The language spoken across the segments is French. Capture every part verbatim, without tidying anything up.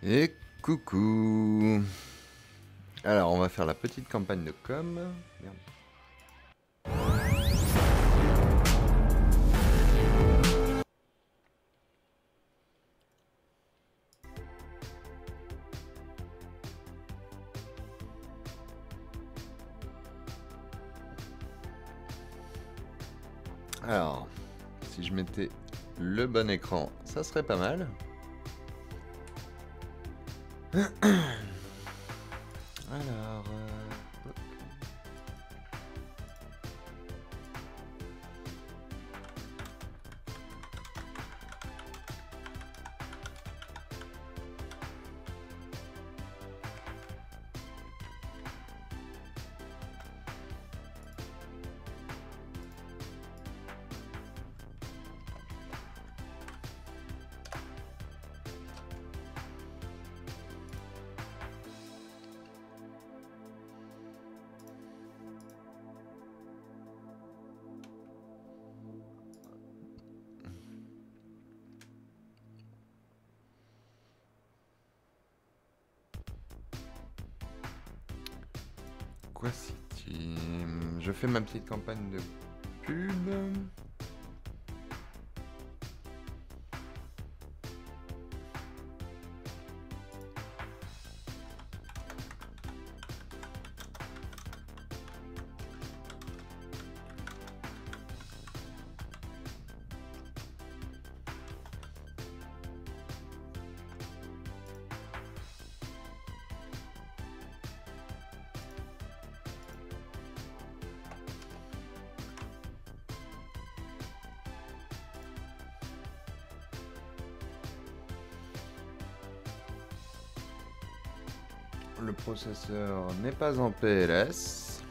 Et coucou. Alors, on va faire la petite campagne de com. Merde. Alors, si je mettais le bon écran, ça serait pas mal. Alors... Euh... Quoi City? Je fais ma petite campagne de pub. Le processeur n'est pas en P L S.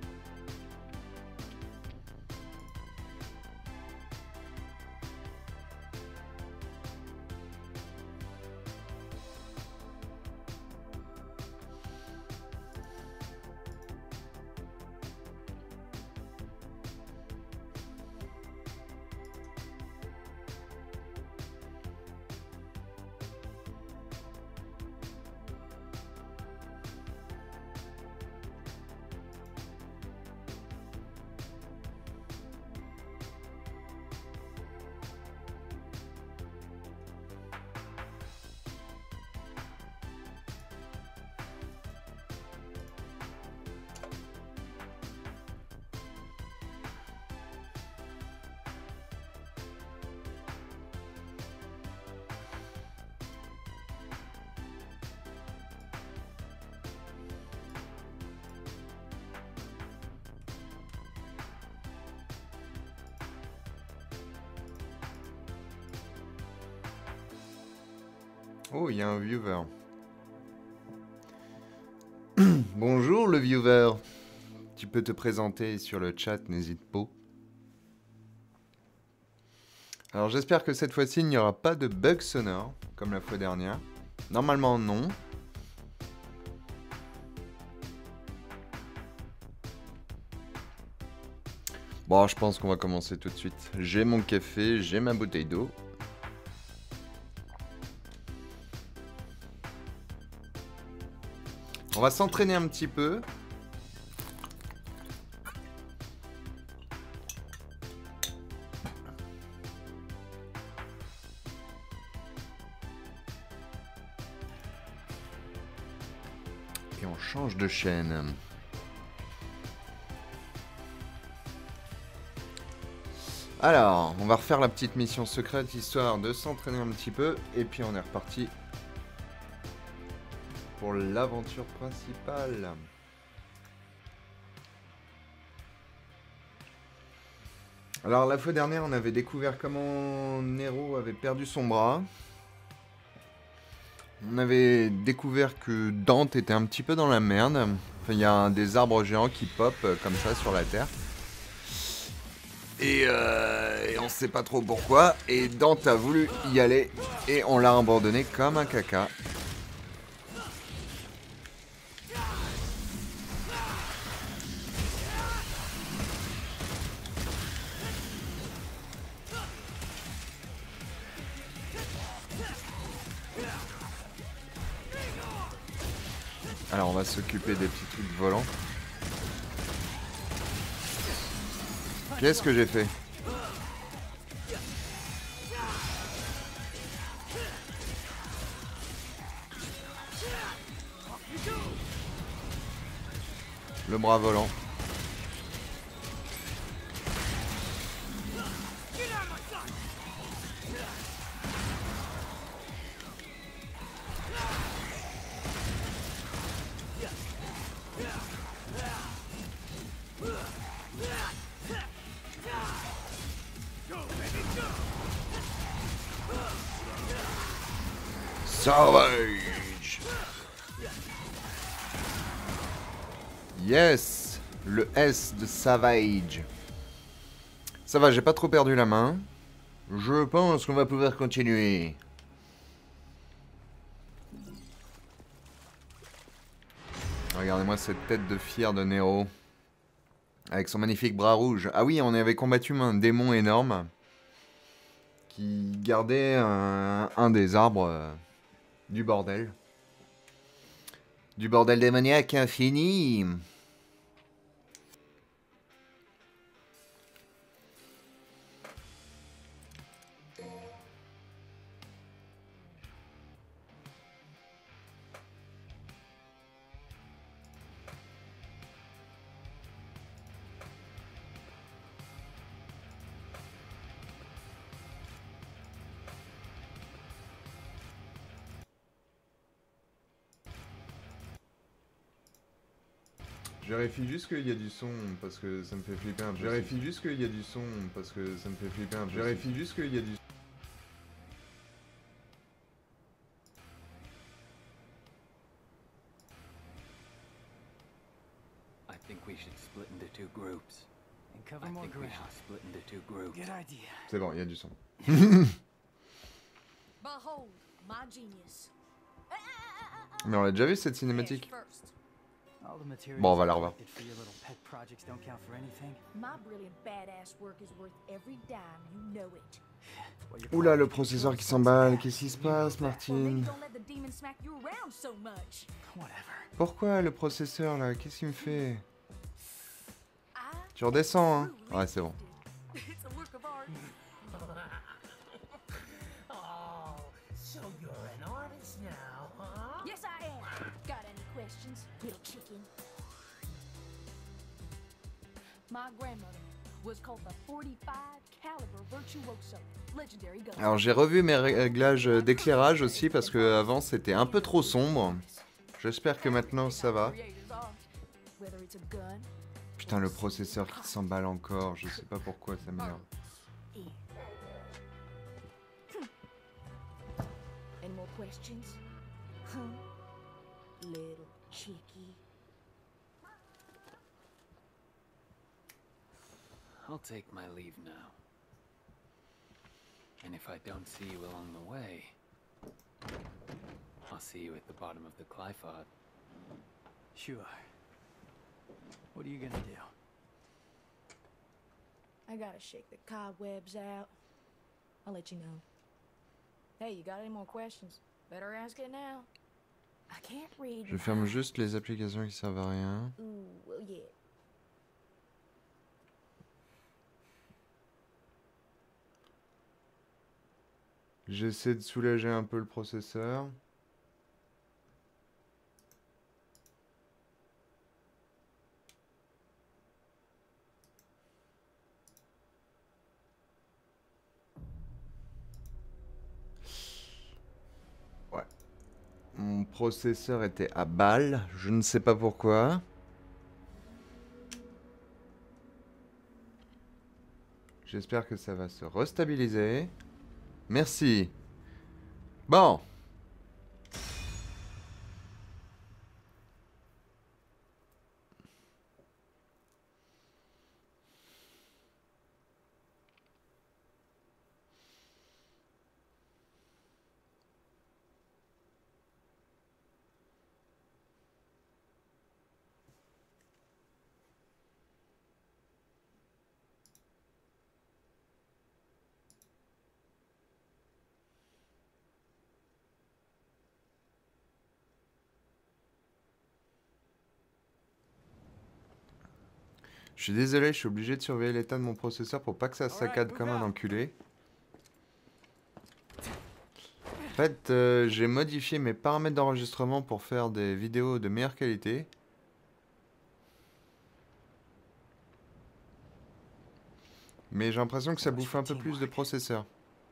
Oh, il y a un viewer. Bonjour le viewer. Tu peux te présenter sur le chat, n'hésite pas. Alors j'espère que cette fois-ci, il n'y aura pas de bug sonore, comme la fois dernière. Normalement, non. Bon, je pense qu'on va commencer tout de suite. J'ai mon café, j'ai ma bouteille d'eau. On va s'entraîner un petit peu. Et on change de chaîne. Alors, on va refaire la petite mission secrète histoire de s'entraîner un petit peu. Et puis on est reparti pour l'aventure principale. Alors la fois dernière, on avait découvert comment Nero avait perdu son bras. On avait découvert que Dante était un petit peu dans la merde. Enfin, il y a des arbres géants qui pop comme ça sur la terre. Et, euh, et on sait pas trop pourquoi. Et Dante a voulu y aller et on l'a abandonné comme un caca. Alors on va s'occuper des petits trucs volants. Qu'est-ce que j'ai fait? Le bras volant. Savage. Yes, le S de Savage. Ça va, j'ai pas trop perdu la main. Je pense qu'on va pouvoir continuer. Regardez-moi cette tête de fier de Nero. Avec son magnifique bras rouge. Ah oui, on avait combattu un démon énorme. Qui gardait un, un des arbres euh, du bordel. Du bordel démoniaque infini. Je vérifie juste qu'il y a du son parce que ça me fait flipper un peu. Je vérifie juste qu'il y a du son parce que ça me fait flipper un peu. Je vérifie juste qu'il y a du son. I think we should split into two groups. And cover I more think we ground. should split into two groups. Good idea. C'est bon, il y a du son. Behold, my genius. Mais on l'a déjà vu cette cinématique. First, All the materials Bon, on va la revoir. collected for your little pet projects don't count for anything. my brilliant badass work is worth every dime, you know it. Well, your Oula, le project processeur is qui yours, s'emballe, so qu'est-ce qui se you know passe, that. Well, maybe Martine? don't let the demon smack you around so much. Whatever. Pourquoi le processeur là? Qu'est-ce qu'il me fait? I Tu redescends, hein? truly Ouais, c'est bon. gifted. It's a work of art. Oh, so you're an artist now, huh? Yes, I am. Got any questions, little chicken? My grandmother was called the forty-five caliber virtuoso, legendary gun. Alors j'ai revu mes réglages d'éclairage aussi parce que avant c'était un peu trop sombre. J'espère que maintenant ça va. Whether it's a gun, Putain, le processeur qui s'emballe encore, je sais pas pourquoi ça m'énerve. here. Hmm. Any more questions? Huh? Little chickie. I'll take my leave now. And if I don't see you along the way, I'll see you at the bottom of the Clyphod. Sure. What are you gonna do? I gotta shake the cobwebs out. I'll let you know. Hey, you got any more questions? Better ask it now. I can't read. Je ferme juste les applications qui servent à rien. Ooh, well, yeah. J'essaie de soulager un peu le processeur. Ouais. Mon processeur était à balle, je ne sais pas pourquoi. J'espère que ça va se restabiliser. Merci. Bon. Je suis désolé, je suis obligé de surveiller l'état de mon processeur pour pas que ça saccade comme un enculé. En fait, euh, j'ai modifié mes paramètres d'enregistrement pour faire des vidéos de meilleure qualité. Mais j'ai l'impression que ça bouffe un peu plus de processeur.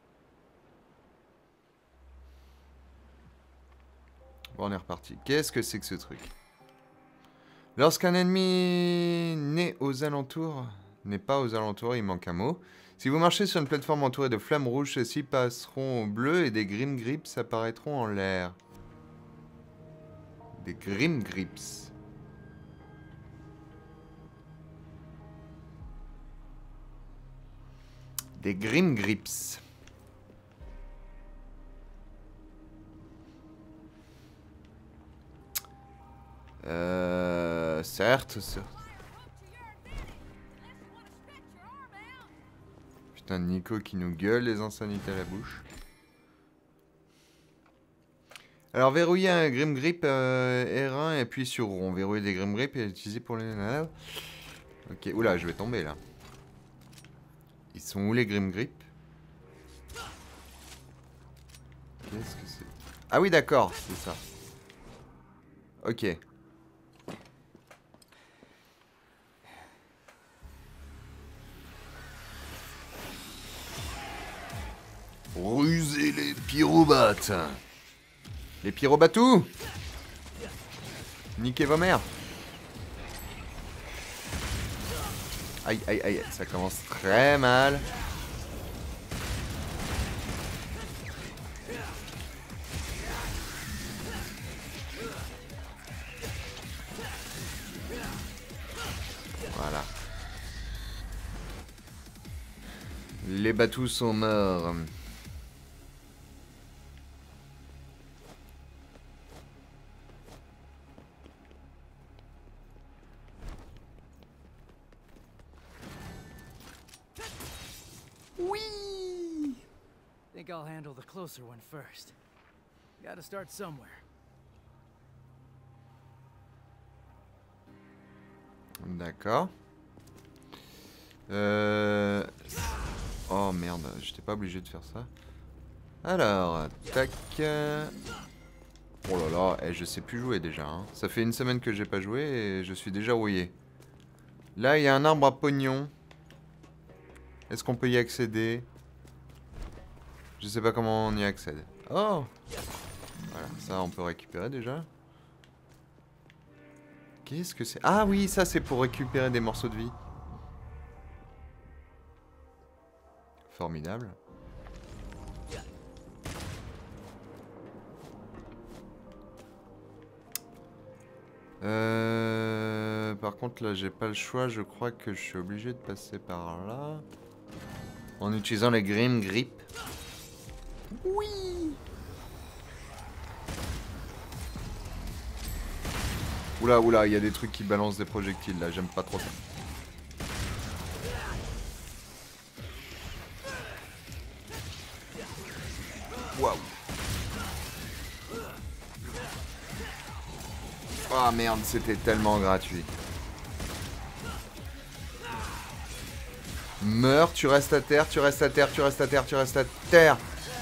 Bon, on est reparti. Qu'est-ce que c'est que ce truc? Lorsqu'un ennemi n'est aux alentours, n'est pas aux alentours, il manque un mot. Si vous marchez sur une plateforme entourée de flammes rouges, ceux-ci passeront au bleu et des Grim Grips apparaîtront en l'air. Des Grim Grips. Des Grim Grips. Euh... Certes, certes. Putain, Nico qui nous gueule les insanités à la bouche. Alors, verrouiller un Grim Grip euh, R un et appuyer sur rond. Verrouiller des Grim Grip et utiliser pour les... Ok, oula, je vais tomber là. Ils sont où les Grim Grip? Qu'est-ce que c'est? Ah oui, d'accord, c'est ça. Ok. Ruser les pyrobates. Les pyrobatous. Niquez vos mères. Aïe, aïe, aïe, ça commence très mal. Voilà. Les batous sont morts. Think I'll handle the closer one first. Gotta start somewhere. D'accord. Euh... Oh merde, j'étais pas obligé de faire ça. Alors, tac. Oh là là, eh, je sais plus jouer déjà. Hein. Ça fait une semaine que j'ai pas joué et je suis déjà rouillé. Là, il y a un arbre à pognon. Est-ce qu'on peut y accéder? Je sais pas comment on y accède. Oh! Voilà, ça on peut récupérer déjà. Qu'est-ce que c'est? Ah oui, ça c'est pour récupérer des morceaux de vie. Formidable. Euh, par contre là j'ai pas le choix, je crois que je suis obligé de passer par là. En utilisant les Grim Grip. Oui. Oula, oula, il y a des trucs qui balancent des projectiles là, j'aime pas trop ça. Waouh. Ah merde, c'était tellement gratuit. Meurs, tu restes à terre, tu restes à terre, tu restes à terre, tu restes à terre.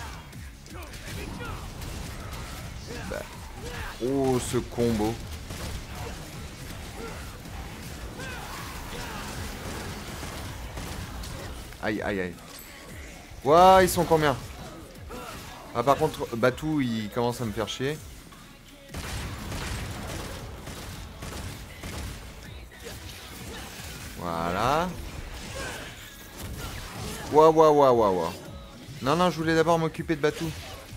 Bah. Oh, ce combo. Aïe, aïe, aïe. Ouah, ils sont combien? Ah, par contre, Batou, il commence à me faire chier. Voilà. Ouah, ouah, ouah, ouah, ouah. Non, non, je voulais d'abord m'occuper de Batou.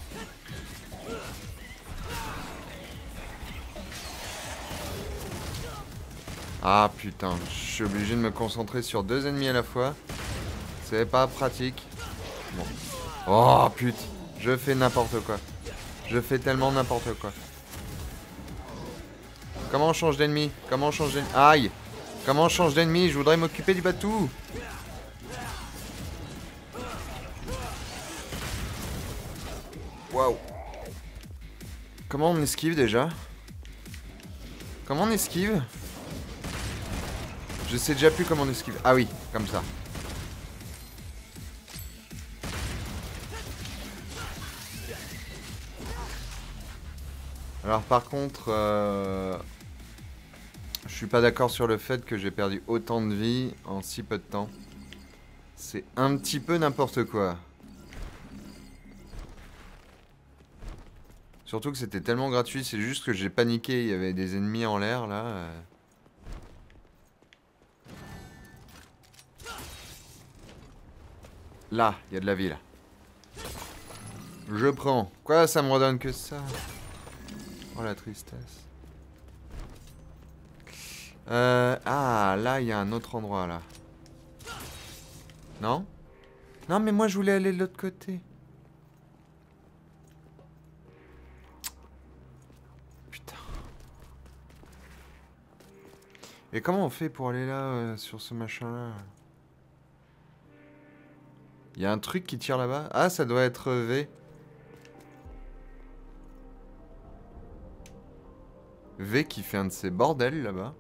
Ah, putain. Je suis obligé de me concentrer sur deux ennemis à la fois. C'est pas pratique. Bon. Oh, putain. Je fais n'importe quoi. Je fais tellement n'importe quoi. Comment on change d'ennemi? Comment on change d'ennemi? Aïe! Comment on change d'ennemi? Je voudrais m'occuper du Batou. Waouh. Comment on esquive déjà? Comment on esquive? Je sais déjà plus comment on esquive. Ah oui, comme ça. Alors par contre, euh, je suis pas d'accord sur le fait que j'ai perdu autant de vie en si peu de temps. C'est un petit peu n'importe quoi. Surtout que c'était tellement gratuit, c'est juste que j'ai paniqué, il y avait des ennemis en l'air là. euh. Là, il y a de la vie là. Je prends. Quoi, ça me redonne que ça? Oh la tristesse. Euh, ah, là, il y a un autre endroit, là. Non? Non, mais moi, je voulais aller de l'autre côté. Putain. Et comment on fait pour aller là, euh, sur ce machin-là? Il y a un truc qui tire là-bas. Ah, ça doit être V. V qui fait un de ces bordels là-bas.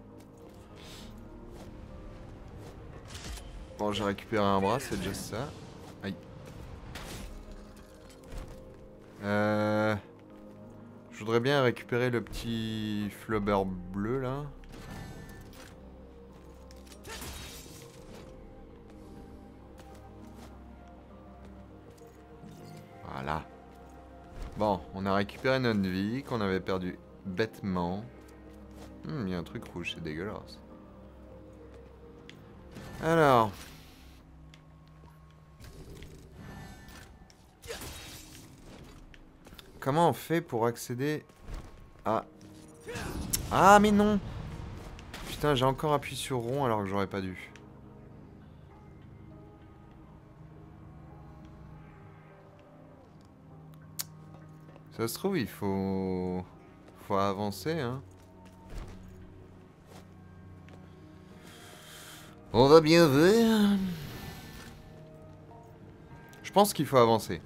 Bon, j'ai récupéré un bras, c'est déjà ça. Aïe. Euh... Je voudrais bien récupérer le petit flubber bleu là. Voilà. Bon, on a récupéré notre vie qu'on avait perdu bêtement. Il hmm, y a un truc rouge, c'est dégueulasse. Alors. Comment on fait pour accéder à... Ah mais non. Putain, j'ai encore appuyé sur rond alors que j'aurais pas dû. Ça se trouve, il faut... Faut avancer, hein. On va bien voir. Je pense qu'il faut avancer.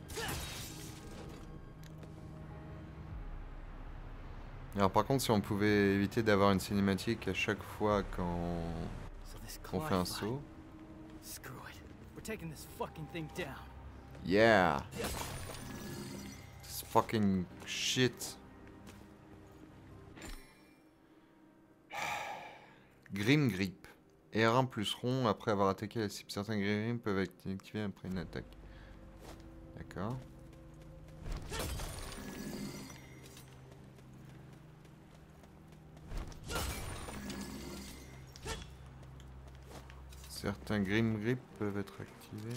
Alors par contre, si on pouvait éviter d'avoir une cinématique à chaque fois quand on fait un saut. Yeah. This fucking shit. Grim Grip. R un plus rond après avoir attaqué la cible. Certains Grim peuvent être activés après une attaque. D'accord. Certains Grim Grip peuvent être activés.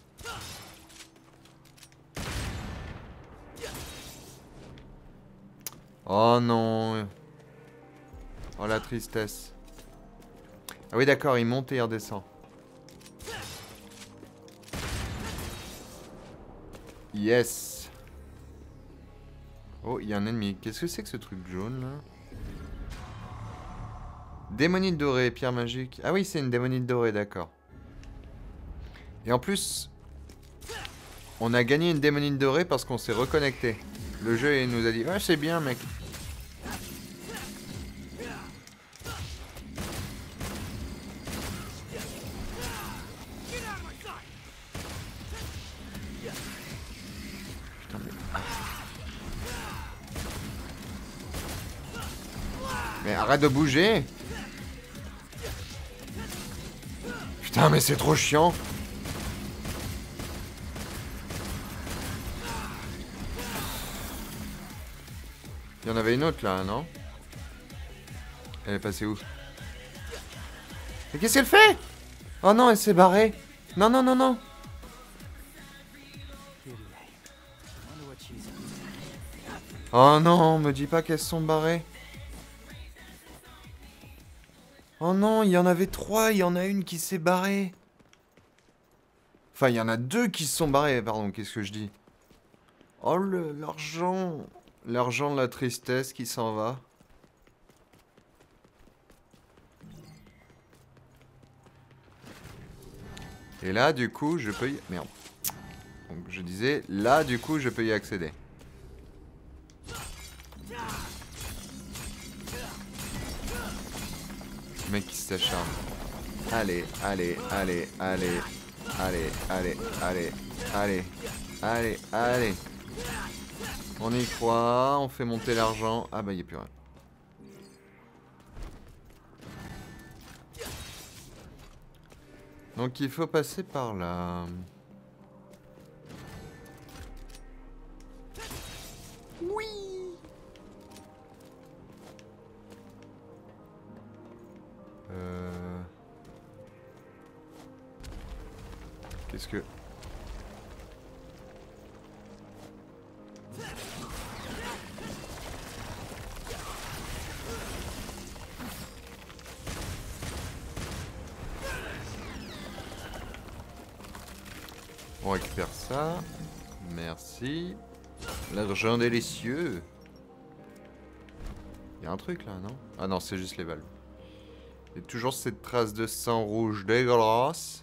Oh non. Oh la tristesse. Ah oui d'accord, il monte et il redescend. Yes. Oh, il y a un ennemi. Qu'est-ce que c'est que ce truc jaune là? Démonite dorée, pierre magique. Ah oui, c'est une démonite dorée, d'accord. Et en plus, on a gagné une démonite dorée parce qu'on s'est reconnecté. Le jeu il nous a dit, ouais, c'est bien mec. Mais arrête de bouger. Putain mais c'est trop chiant. Il y en avait une autre là, non? Elle est passée où? Mais qu'est-ce qu'elle fait? Oh non, elle s'est barrée. Non, non, non, non. Oh non, me dis pas qu'elles sont barrées. Oh non, il y en avait trois, il y en a une qui s'est barrée. Enfin, il y en a deux qui se sont barrés, pardon, qu'est-ce que je dis? Oh, l'argent. L'argent de la tristesse qui s'en va. Et là, du coup, je peux y... Merde. Donc, je disais, là, du coup, je peux y accéder. Ce mec qui s'acharne. Allez, allez, allez, allez, allez, allez, allez, allez, allez, allez. On y croit, on fait monter l'argent. Ah bah il n'y a plus rien. Donc il faut passer par là. Oui. Euh... Qu'est-ce que... On récupère ça. Merci. L'argent délicieux. Il y a un truc là, non? Ah non, c'est juste les valves. Il y a toujours cette trace de sang rouge dégueulasse.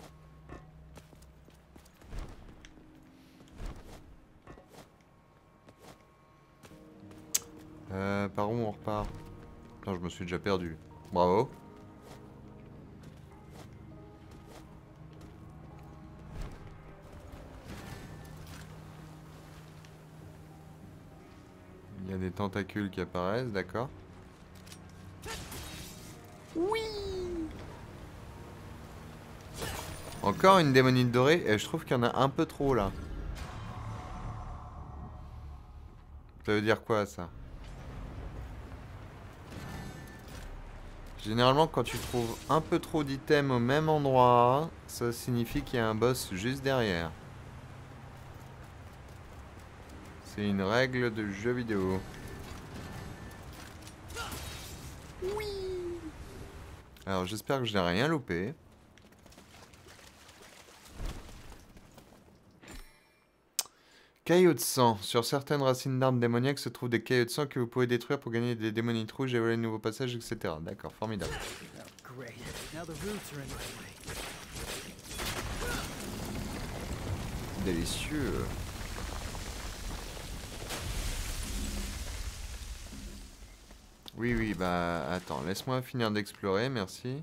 Euh, par où on repart? Putain, je me suis déjà perdu. Bravo. Il y a des tentacules qui apparaissent, d'accord. Oui. Encore une démonite dorée, et je trouve qu'il y en a un peu trop là. Ça veut dire quoi ça? Généralement quand tu trouves un peu trop d'items au même endroit, ça signifie qu'il y a un boss juste derrière. C'est une règle de jeu vidéo. Oui. Alors j'espère que je n'ai rien loupé. Caillots de sang. Sur certaines racines d'arbres démoniaques se trouvent des caillots de sang que vous pouvez détruire pour gagner des démonites rouges et voler de nouveaux passages, et cetera. D'accord, formidable. Oh, great. Now the roots are in my way. Délicieux. Oui, oui, bah attends, laisse-moi finir d'explorer, merci.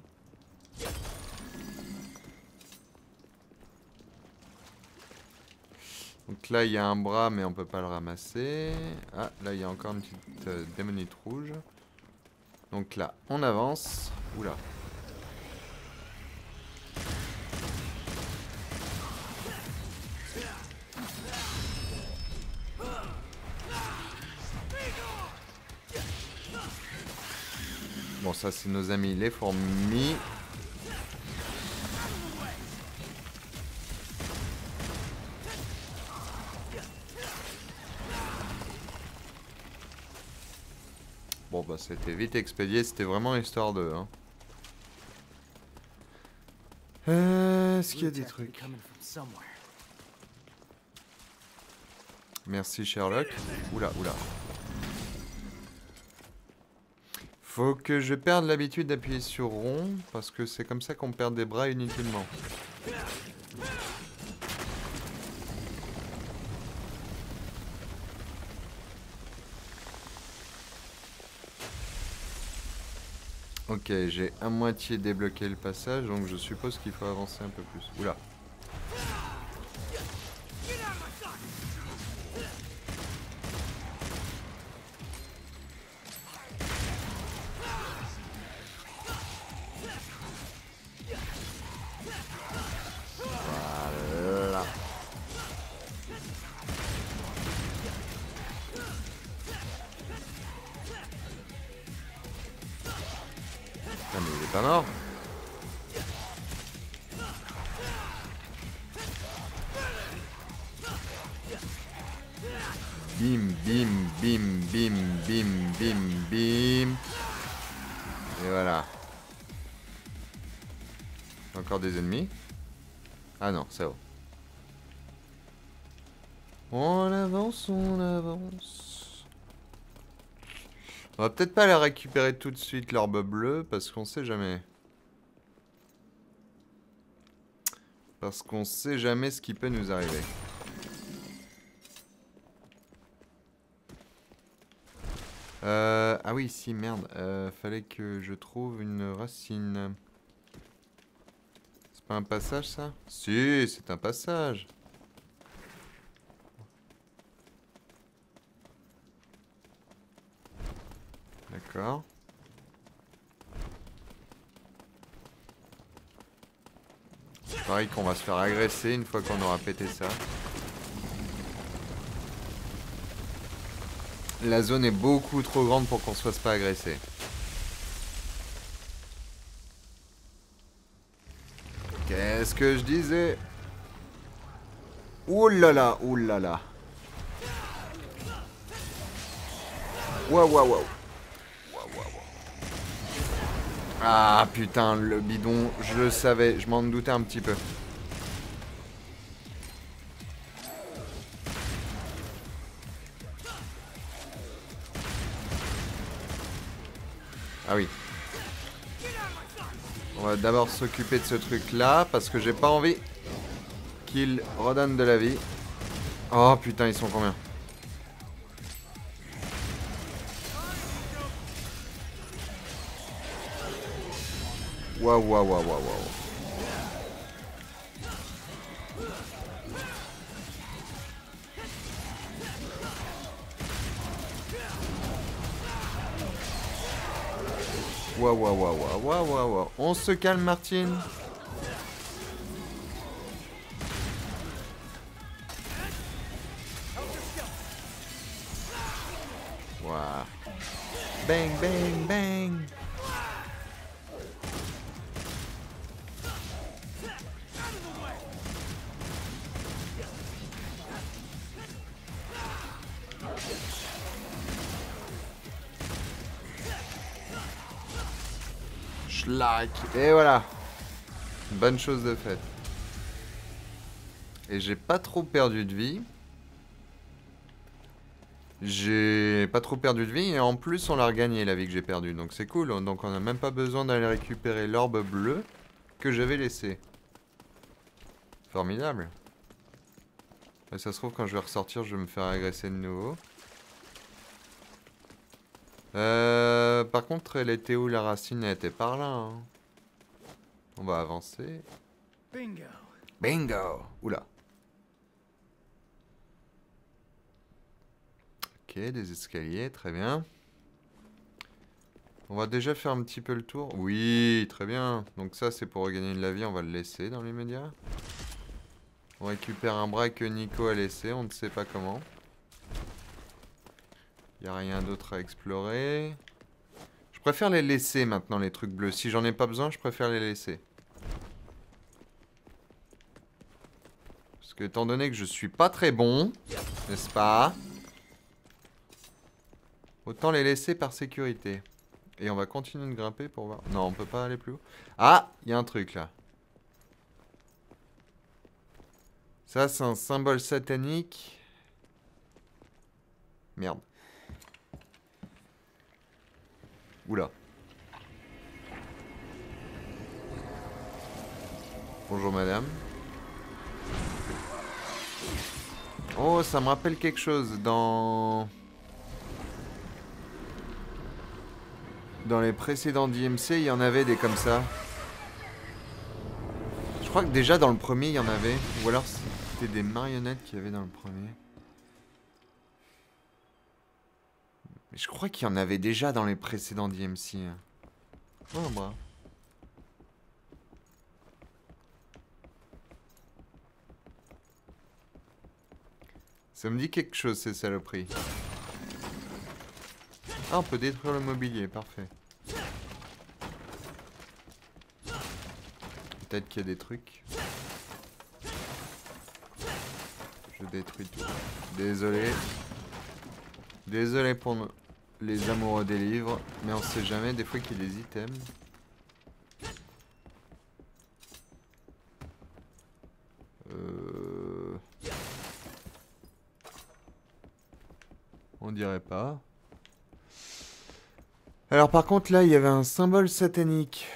Donc là, il y a un bras, mais on peut pas le ramasser. Ah, là, il y a encore une petite euh, démonite rouge. Donc là, on avance. Oula. Bon, ça, c'est nos amis les fourmis. Bon bah c'était vite expédié, c'était vraiment histoire de... Hein. Euh, Est-ce qu'il y a des trucs? Merci Sherlock. Oula, oula. Faut que je perde l'habitude d'appuyer sur rond, parce que c'est comme ça qu'on perd des bras inutilement. Ok, j'ai à moitié débloqué le passage, donc je suppose qu'il faut avancer un peu plus. Oula. Voilà. Ah mais il est pas mort. Bim, bim, bim, bim, bim, bim, bim. Et voilà. Encore des ennemis. Ah non, c'est bon. On avance, on avance. On va peut-être pas la récupérer tout de suite, l'orbe bleue, parce qu'on sait jamais. Parce qu'on sait jamais ce qui peut nous arriver. Euh, ah oui, si, merde. Euh, fallait que je trouve une racine. C'est pas un passage, ça? Si, c'est un passage. D'accord. Pareil qu'on va se faire agresser une fois qu'on aura pété ça. La zone est beaucoup trop grande pour qu'on se fasse pas agresser. Qu'est-ce que je disais? Ouh là là, ouh là là. Waouh, waouh, waouh. Ah putain, le bidon, je le savais, je m'en doutais un petit peu. Ah oui. On va d'abord s'occuper de ce truc là, parce que j'ai pas envie qu'il redonne de la vie. Oh putain, ils sont combien? Waouh, waouh, waouh, waouh, waouh. Waouh, waouh, waouh, waouh, waouh, waouh, waouh. On se calme, Martine. Waouh. Bang, bang, bang. Schlack. Et voilà. Bonne chose de faite. Et j'ai pas trop perdu de vie. J'ai pas trop perdu de vie et en plus on l'a regagné la vie que j'ai perdue. Donc c'est cool. Donc on n'a même pas besoin d'aller récupérer l'orbe bleu que j'avais laissé. Formidable. Et ça se trouve quand je vais ressortir je vais me faire agresser de nouveau. Euh, par contre elle était où la racine? Elle était par là. Hein. On va avancer. Bingo. Bingo. Oula. Ok, des escaliers, très bien. On va déjà faire un petit peu le tour. Oui, très bien. Donc ça, c'est pour regagner de la vie, on va le laisser dans les médias. On récupère un bras que Nico a laissé, on ne sait pas comment. Il n'y a rien d'autre à explorer. Je préfère les laisser maintenant, les trucs bleus. Si j'en ai pas besoin, je préfère les laisser. Parce que étant donné que je suis pas très bon, n'est-ce pas ? Autant les laisser par sécurité. Et on va continuer de grimper pour voir... Non, on peut pas aller plus haut. Ah, il y a un truc là. Ça, c'est un symbole satanique. Merde. Oula. Bonjour madame. Oh, ça me rappelle quelque chose dans... Dans les précédents D M C, il y en avait des comme ça. Je crois que déjà dans le premier, il y en avait. Ou alors c'était des marionnettes qu'il y avait dans le premier. Mais je crois qu'il y en avait déjà dans les précédents D M C. Oh, bah. Ça me dit quelque chose, ces saloperies. Ah, on peut détruire le mobilier, parfait. Peut-être qu'il y a des trucs. Je détruis tout. Désolé. Désolé pour les amoureux des livres, mais on sait jamais, des fois qu'il y a des items. Euh... On dirait pas. Alors par contre là il y avait un symbole satanique.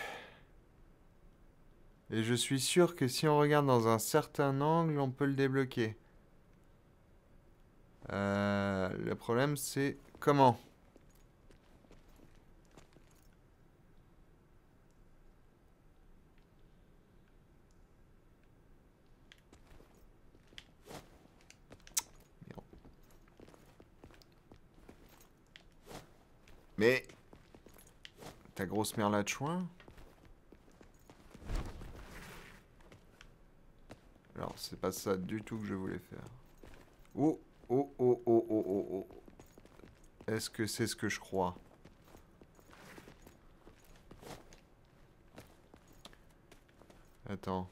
Et je suis sûr que si on regarde dans un certain angle on peut le débloquer. Euh, le problème c'est comment? Mais... Ta grosse merla de chouin. Alors, c'est pas ça du tout que je voulais faire. Oh, oh, oh, oh, oh, oh, oh. Est-ce que c'est ce que je crois? Attends.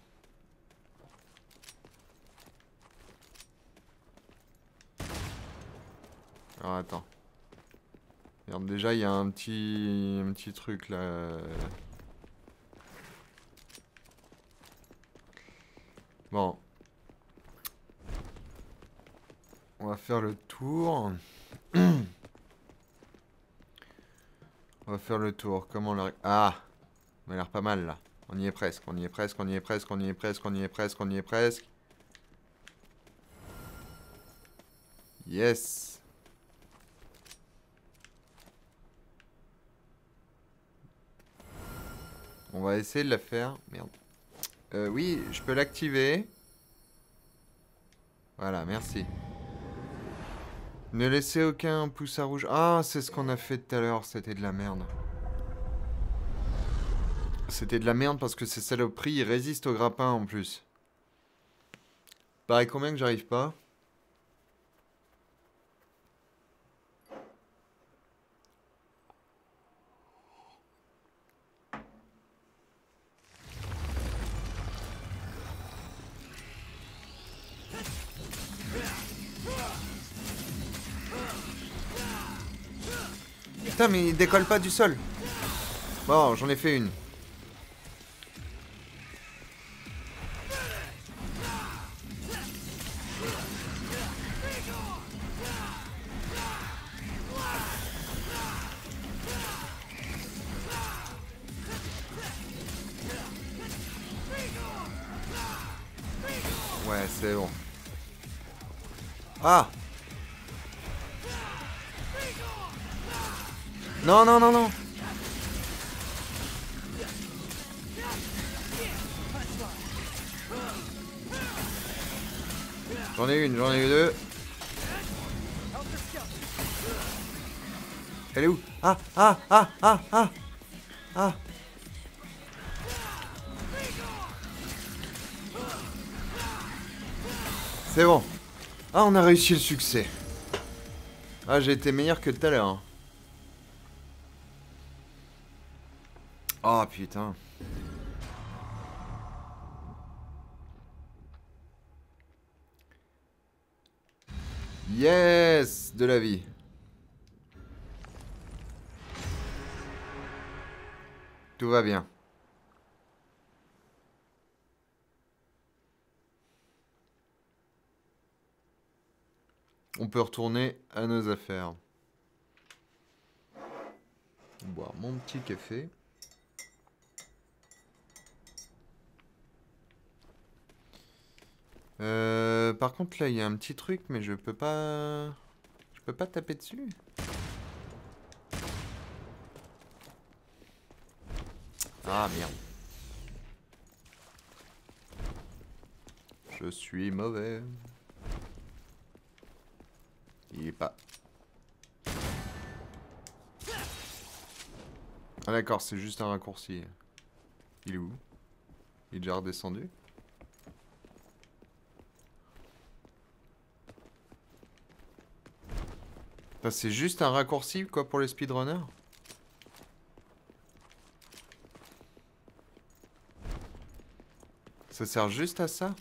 Alors, attends. Merde, déjà, il y a un petit... un petit truc, là. Bon. On va faire le tour. On va faire le tour. Comment le... Ah! On a l'air pas mal, là. On y est presque, on y est presque, on y est presque, on y est presque, on y est presque, on y est presque. Yes! On va essayer de la faire. Merde. Euh, oui, je peux l'activer. Voilà, merci. Ne laissez aucun pouce à rouge. Ah, c'est ce qu'on a fait tout à l'heure. C'était de la merde. C'était de la merde parce que ces saloperies, ils résistent au grappin en plus. Pareil, combien que j'arrive pas? Putain, mais il décolle pas du sol. Bon, j'en ai fait une. Ouais, c'est bon. Ah! Non, non, non, non! J'en ai une, j'en ai eu deux. Elle est où? Ah, ah, ah, ah, ah! Ah! C'est bon. Ah, on a réussi le succès. Ah, j'ai été meilleur que tout à l'heure. Oh, putain. Yes, de la vie. Tout va bien. On peut retourner à nos affaires. Boire mon petit café. Euh, par contre là il y a un petit truc mais je peux pas... Je peux pas taper dessus. Ah merde. Je suis mauvais. Il est pas. Ah d'accord, c'est juste un raccourci. Il est où? Il est déjà redescendu? C'est juste un raccourci quoi pour les speedrunners? Ça sert juste à ça?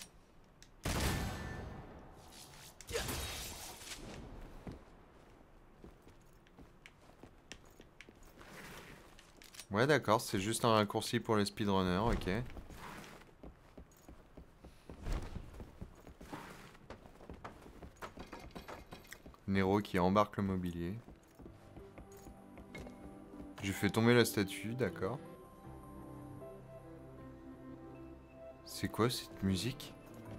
Ouais d'accord, c'est juste un raccourci pour les speedrunners, ok. Nero qui embarque le mobilier. J'ai fait tomber la statue, d'accord. C'est quoi cette musique?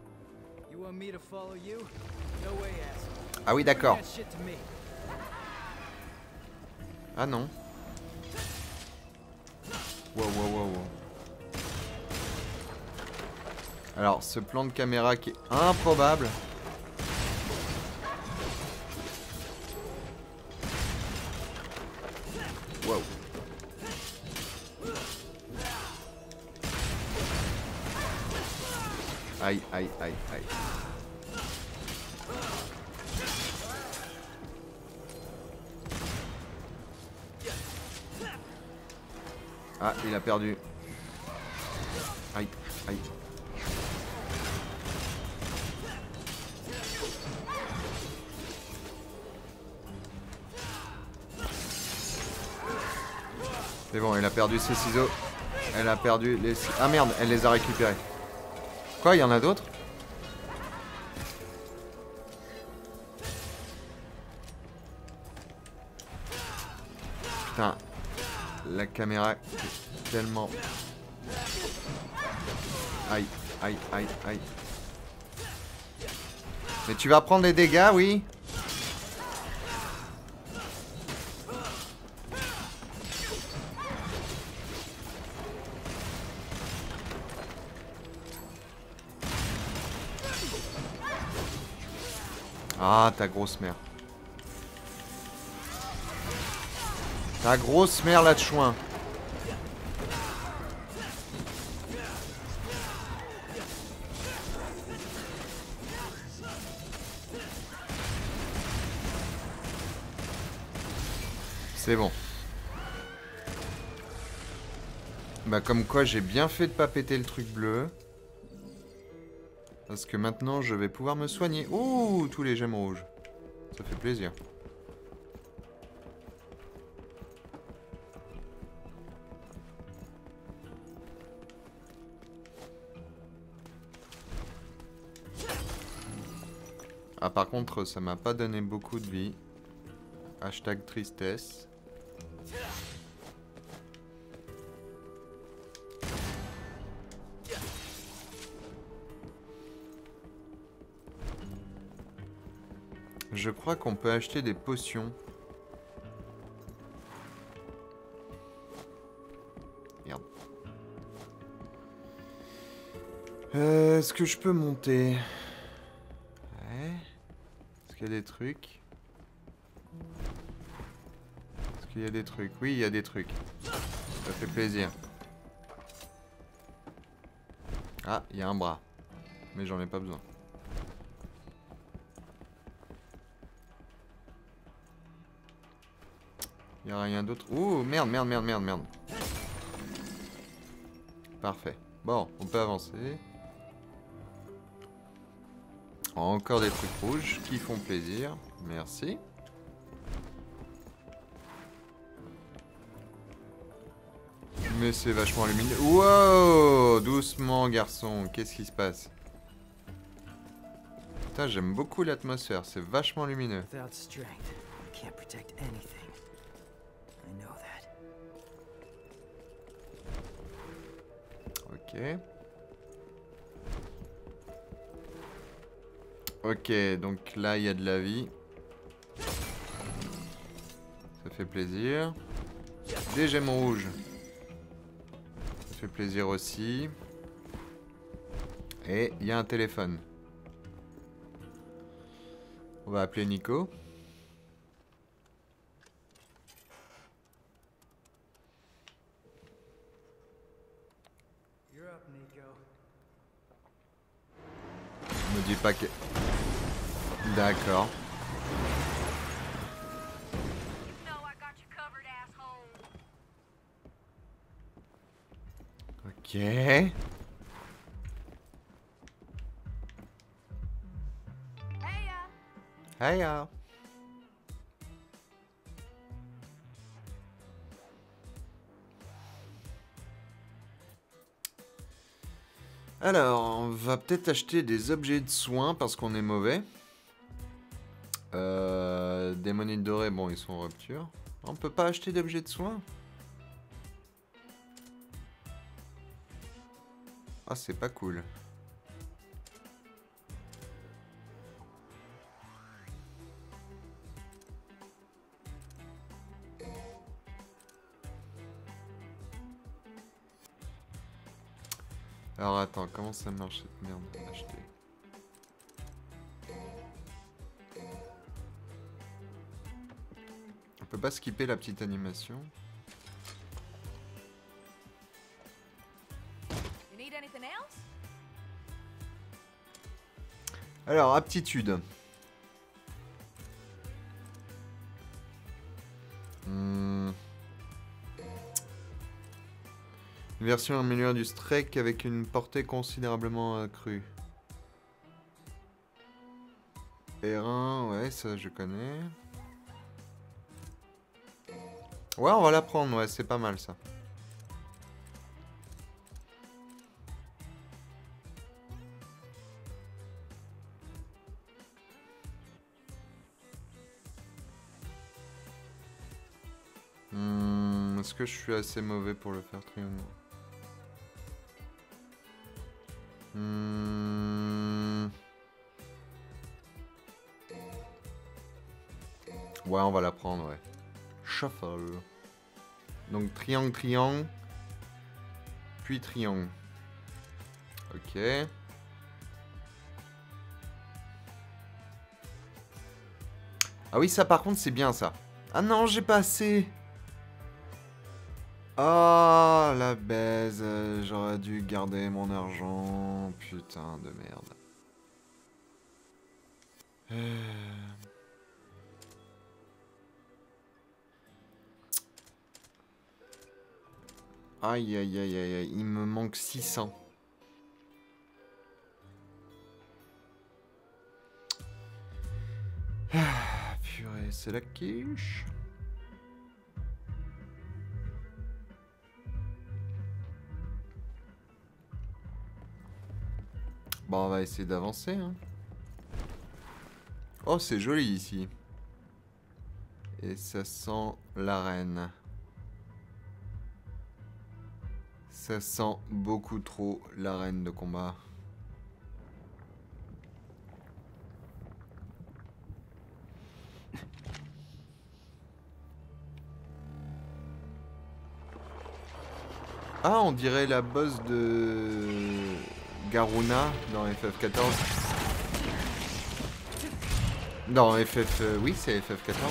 Ah oui d'accord. Ah non. Wow, wow, wow, wow. Alors, ce plan de caméra qui est improbable. Aïe, aïe, aïe, aïe. Ah, il a perdu. Aïe, aïe. C'est bon, elle a perdu ses ciseaux. Elle a perdu les... Ah merde, elle les a récupérés. Quoi, il y en a d'autres? Putain. La caméra est tellement... Aïe, aïe, aïe, aïe. Mais tu vas prendre des dégâts, oui? Ah, ta grosse mère. Ta grosse mère, là de chouin. C'est bon. Bah comme quoi j'ai bien fait de pas péter le truc bleu. Parce que maintenant je vais pouvoir me soigner. Ouh, tous les gemmes rouges. Ça fait plaisir. Ah par contre ça m'a pas donné beaucoup de vie. Hashtag tristesse. Je crois qu'on peut acheter des potions. Merde. Euh, Est-ce que je peux monter? Ouais. Est-ce qu'il y a des trucs? Est-ce qu'il y a des trucs? Oui, il y a des trucs. Ça fait plaisir. Ah, il y a un bras. Mais j'en ai pas besoin. Il n'y a rien d'autre. Ouh, merde, merde, merde, merde, merde. Parfait. Bon, on peut avancer. Encore des trucs rouges qui font plaisir. Merci. Mais c'est vachement lumineux. Wow! Doucement, garçon. Qu'est-ce qui se passe? Putain, j'aime beaucoup l'atmosphère. C'est vachement lumineux. Without strength, I can't protect anything. I know that. Ok. Ok, donc là, il y a de la vie. Ça fait plaisir. Des gemmes rouges. Ça fait plaisir aussi. Et il y a un téléphone. On va appeler Nico. You're up, Nico. Me dis pas que... D'accord. Ok. Hiya. Alors, on va peut-être acheter des objets de soins parce qu'on est mauvais. Euh, des monnaies dorées, bon, ils sont en rupture. On peut pas acheter d'objets de soins? Ah, c'est pas cool. Alors attends, comment ça marche cette merde? Acheter. On peut pas skipper la petite animation. You need anything else? Alors, aptitude. Hmm. Une version améliorée du Strike avec une portée considérablement accrue. R un, ouais, ça je connais. Ouais, on va la prendre, ouais, c'est pas mal ça. Hmm, est-ce que je suis assez mauvais pour le faire triangle? Hmm. Ouais, on va la prendre, ouais. Shuffle. Donc triangle, triangle. Puis triangle. Ok. Ah oui, ça par contre, c'est bien ça. Ah non, j'ai pas assez. Ah, la baise. J'aurais dû garder mon argent. Putain de merde. Euh... Aïe, aïe, aïe, aïe, aïe. Il me manque six cents. Ah, purée, c'est la quiche. Bon, on va essayer d'avancer. Hein. Oh, c'est joli ici. Et ça sent l'arène. Ça sent beaucoup trop l'arène de combat. Ah, on dirait la boss de Garuna dans F F quatorze. Dans F F... Euh, oui, c'est F F quatorze.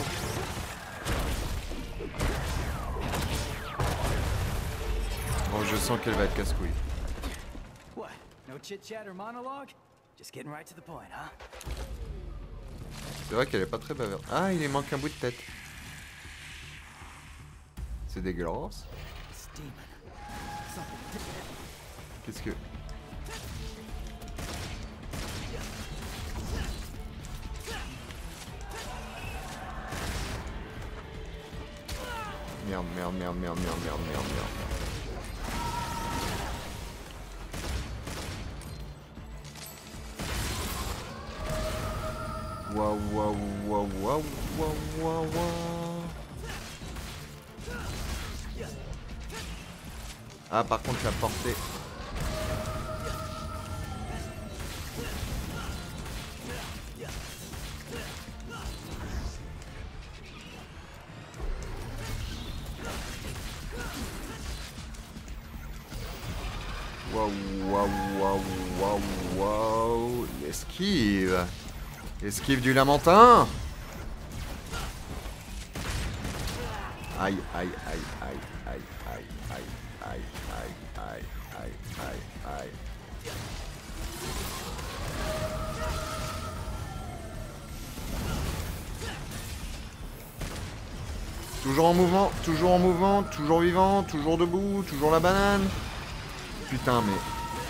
Bon, je sens qu'elle va être casse-couille. What? No chit-chat or monologue? Just getting right to the point, huh? C'est vrai qu'elle est pas très bavarde. Ah, il lui manque un bout de tête. C'est dégueulasse. Qu'est-ce que... Merde, merde, merde, merde, merde, merde, merde, merde. Waouh, waouh, waouh, waouh, waouh, waouh, waouh. Ah, par contre, la portée. Waouh, waouh, waouh, waouh, waouh. L'esquive. Esquive du lamentin. Aïe, aïe, aïe, aïe, aïe, aïe, aïe, aïe, aïe, aïe, aïe, aïe, aïe. Toujours en mouvement, toujours en mouvement, toujours vivant, toujours debout, toujours la banane. Putain, mais...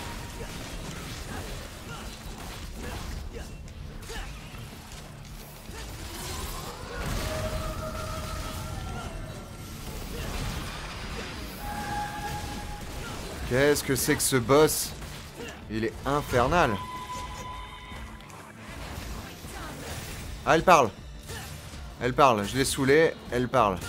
Qu'est-ce que c'est que ce boss? Il est infernal. Ah, elle parle. Elle parle. Je l'ai saoulée. Elle parle.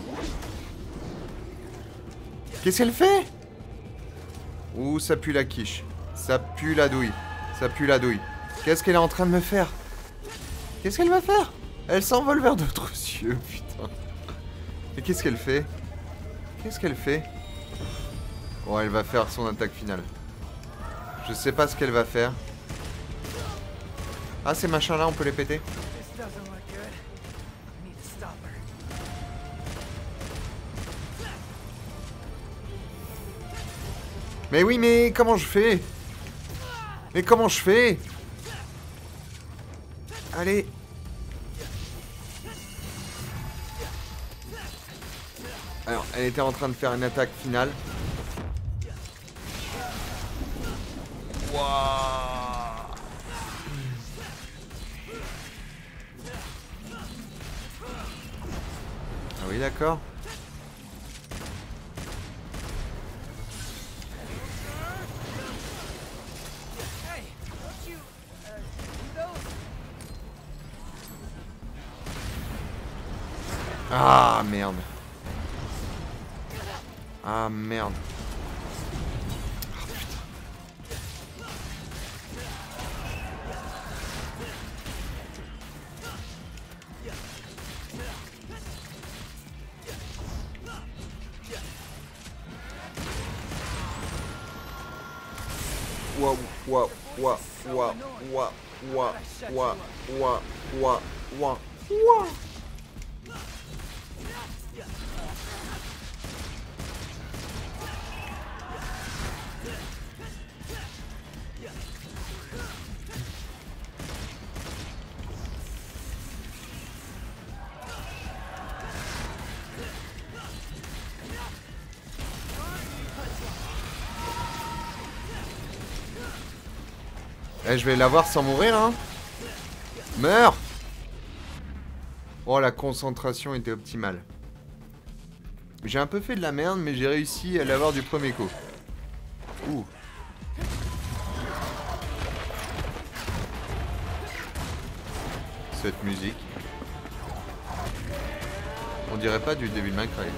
Qu'est-ce qu'elle fait? Ouh, ça pue la quiche. Ça pue la douille. Ça pue la douille. Qu'est-ce qu'elle est en train de me faire? Qu'est-ce qu'elle va faire? Elle s'envole vers d'autres cieux, putain. Et qu'est-ce qu'elle fait? Qu'est-ce qu'elle fait? Bon, elle va faire son attaque finale. Je sais pas ce qu'elle va faire. Ah, ces machins-là, on peut les péter? Mais oui, mais comment je fais? Mais comment je fais? Allez. Alors, elle était en train de faire une attaque finale. Wouah. Ah oui, d'accord. Ah merde. Ah merde. Ah, putain. Waouh, waouh, waouh, waouh, waouh, waouh, waouh, waouh, waouh, waouh, waouh. Eh, je vais l'avoir sans mourir, hein. Meurs. Oh, la concentration était optimale. J'ai un peu fait de la merde, mais j'ai réussi à l'avoir du premier coup. Ouh. Cette musique. On dirait pas du Devil May Cry.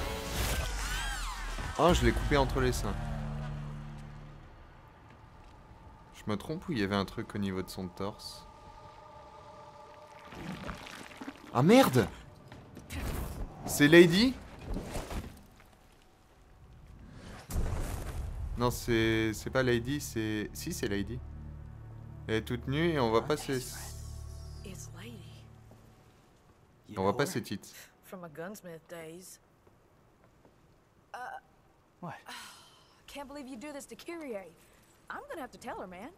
Oh, je l'ai coupé entre les seins. Je me trompe ou il y avait un truc au niveau de son torse? Ah merde! C'est Lady? Non, c'est c'est pas Lady, c'est... Si, c'est Lady. Elle est toute nue et on voit pas ses... It's Lady On voit pas ses titres. from a gunsmith days. What? Can't believe you do this to Kyrie. I'm gonna have to tell her, man.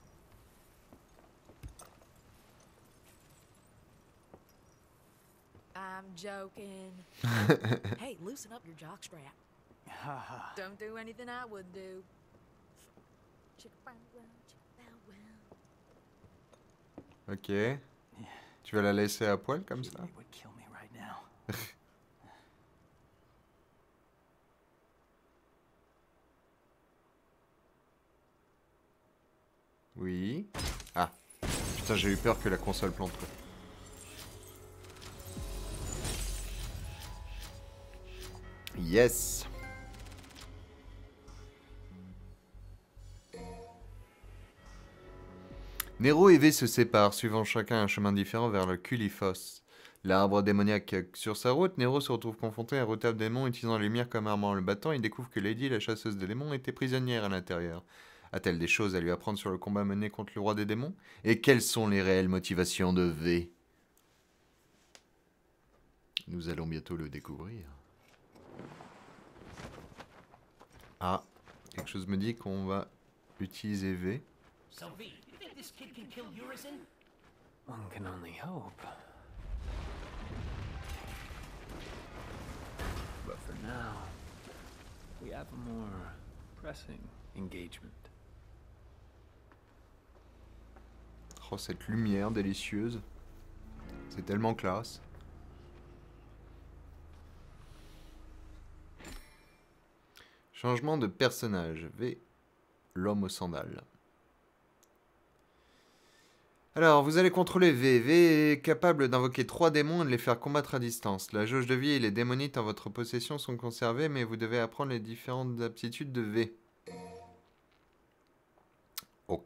I'm joking. Hey, loosen up your jockstrap. Haha. Don't do anything I wouldn't do. Chicka bow wow, chicka bow wow. Ok. Tu vas la laisser à poil comme ça? It would kill me right now. Oui. Ah. Putain, j'ai eu peur que la console plante. Quoi. Yes. Nero et V se séparent, suivant chacun un chemin différent vers le Culiphos. L'arbre démoniaque sur sa route, Nero se retrouve confronté à un retable démon utilisant les mires comme arme en le battant. Il découvre que Lady, la chasseuse des démons, était prisonnière à l'intérieur. A-t-elle des choses à lui apprendre sur le combat mené contre le roi des démons? Et quelles sont les réelles motivations de V? Nous allons bientôt le découvrir. Ah, quelque chose me dit qu'on va utiliser V. So V, you think this kid can kill Urizen? One can only hope. But for now, we have a more pressing engagement. Oh, cette lumière délicieuse. C'est tellement classe. Changement de personnage. V. L'homme aux sandales. Alors, vous allez contrôler V. V est capable d'invoquer trois démons et de les faire combattre à distance. La jauge de vie et les démonites en votre possession sont conservées, mais vous devez apprendre les différentes aptitudes de V. Ok.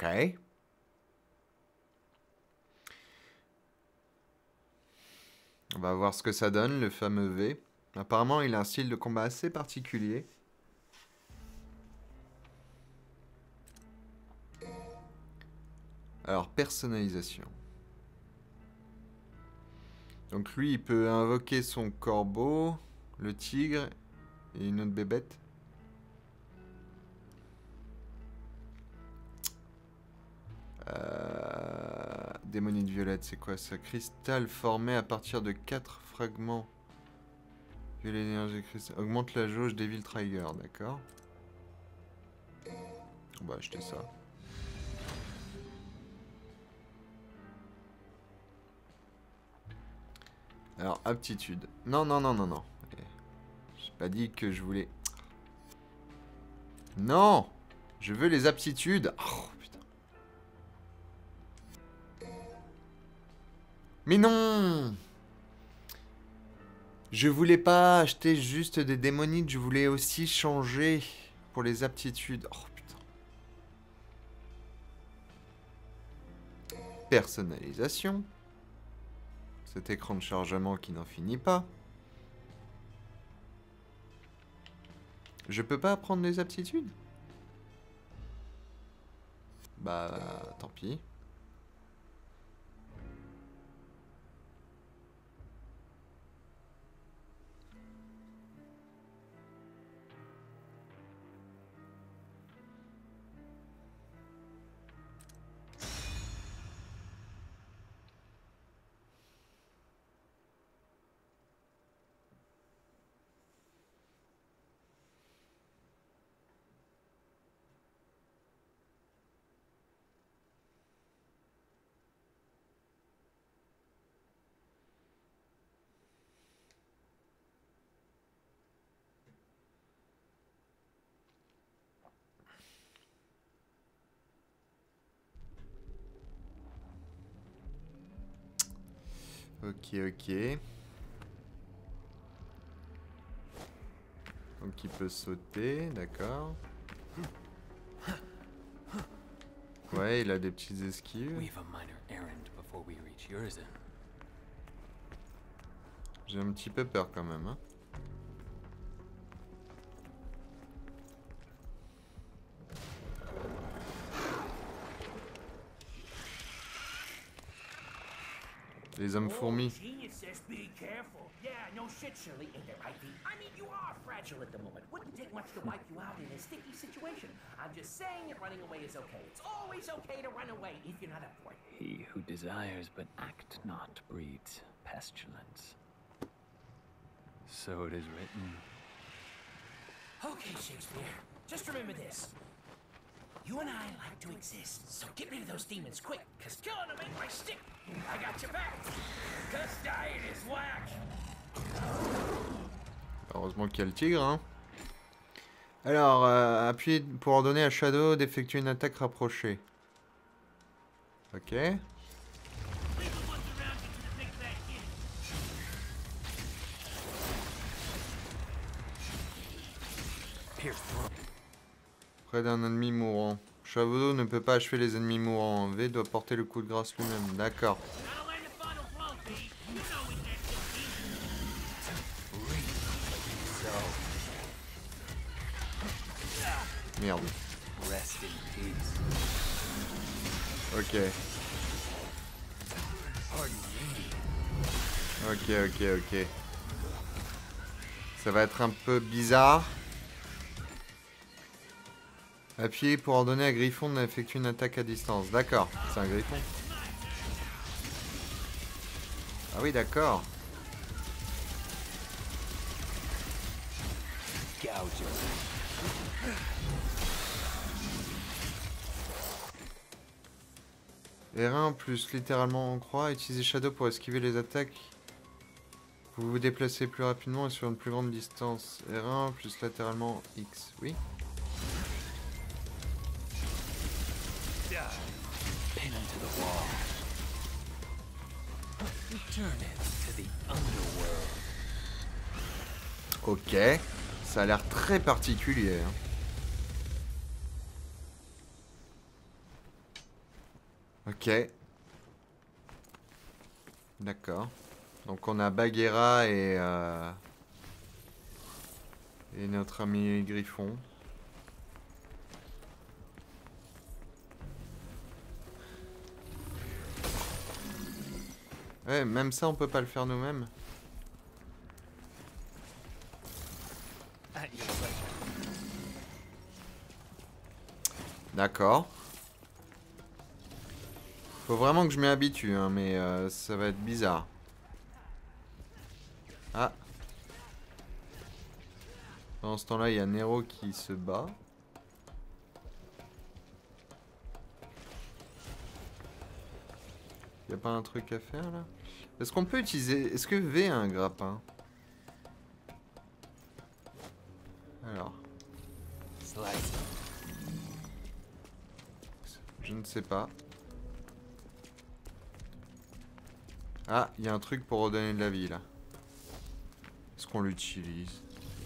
On va voir ce que ça donne, le fameux V. Apparemment, il a un style de combat assez particulier. Alors, personnalisation. Donc lui, il peut invoquer son corbeau, le tigre et une autre bébête. Euh, démonite violette, c'est quoi ça? Cristal formé à partir de quatre fragments. Violet énergie cristal. Augmente la jauge Devil Trigger, d'accord. On va acheter ça. Alors, aptitude. Non, non, non, non, non. J'ai pas dit que je voulais... Non! Je veux les aptitudes. Oh, putain. Mais non! Je voulais pas acheter juste des démonites, je voulais aussi changer pour les aptitudes. Oh, putain. Personnalisation. Cet écran de chargement qui n'en finit pas. Je peux pas apprendre les aptitudes? Bah, tant pis. Ok, ok. Donc il peut sauter, d'accord. Ouais, il a des petites esquives. We've a minor errand before we reach Urizen. J'ai un petit peu peur quand même, hein. Les hommes fourmis. Oh, genius says be careful. Yeah, no shit, Shirley, ain't that right, V? I mean, you are fragile at the moment. Wouldn't take much to wipe you out in a sticky situation. I'm just saying that running away is okay. It's always okay to run away if you're not up for it. He who desires but act not breeds pestilence. So it is written. Okay, Shakespeare, just remember this. You and I like to exist, so get rid of those demons quick, cause killing them ain't my stick. I got your back. Cause dying is whack. Heureusement qu'il y a le tigre, hein. Alors, euh, appuyez pour ordonner à Shadow d'effectuer une attaque rapprochée. Ok. Près d'un ennemi mourant. Shadow ne peut pas achever les ennemis mourants. V doit porter le coup de grâce lui-même. D'accord. Merde. Rest in peace. Ok. Ok, ok, ok. Ça va être un peu bizarre. Appuyez pour ordonner à Griffon d'effectuer une attaque à distance. D'accord, c'est un Griffon. Ah oui, d'accord. R un plus littéralement en croix. Utilisez Shadow pour esquiver les attaques. Vous vous déplacez plus rapidement et sur une plus grande distance. R un plus latéralement X. Oui. Pin to the wall. Return it to the underworld. Ok. Ça a l'air très particulier. Hein. Ok. D'accord. Donc on a Bagheera et... Euh, et notre ami Griffon. Ouais, même ça, on peut pas le faire nous-mêmes. D'accord. Faut vraiment que je m'y habitue, hein, mais euh, ça va être bizarre. Ah. Pendant ce temps-là, il y a Nero qui se bat. Y a pas un truc à faire là? Est-ce qu'on peut utiliser... Est-ce que V a un grappin? Alors. Je ne sais pas. Ah, il y a un truc pour redonner de la vie là. Est-ce qu'on l'utilise?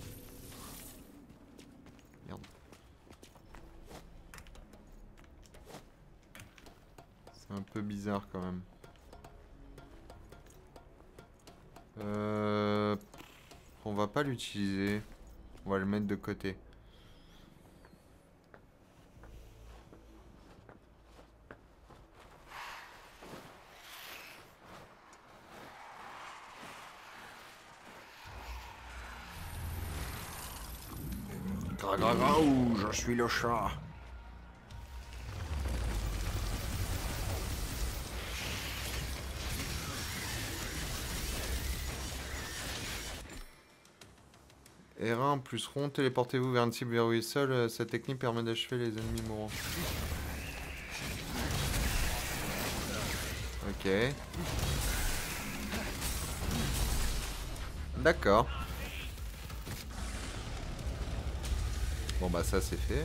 Merde. C'est un peu bizarre quand même. Euh... On va pas l'utiliser. On va le mettre de côté. Ouh, je suis le chat. R un plus rond, téléportez-vous vers une cible verrouillée seule. Cette technique permet d'achever les ennemis mourants. Ok. D'accord. Bon bah ça c'est fait.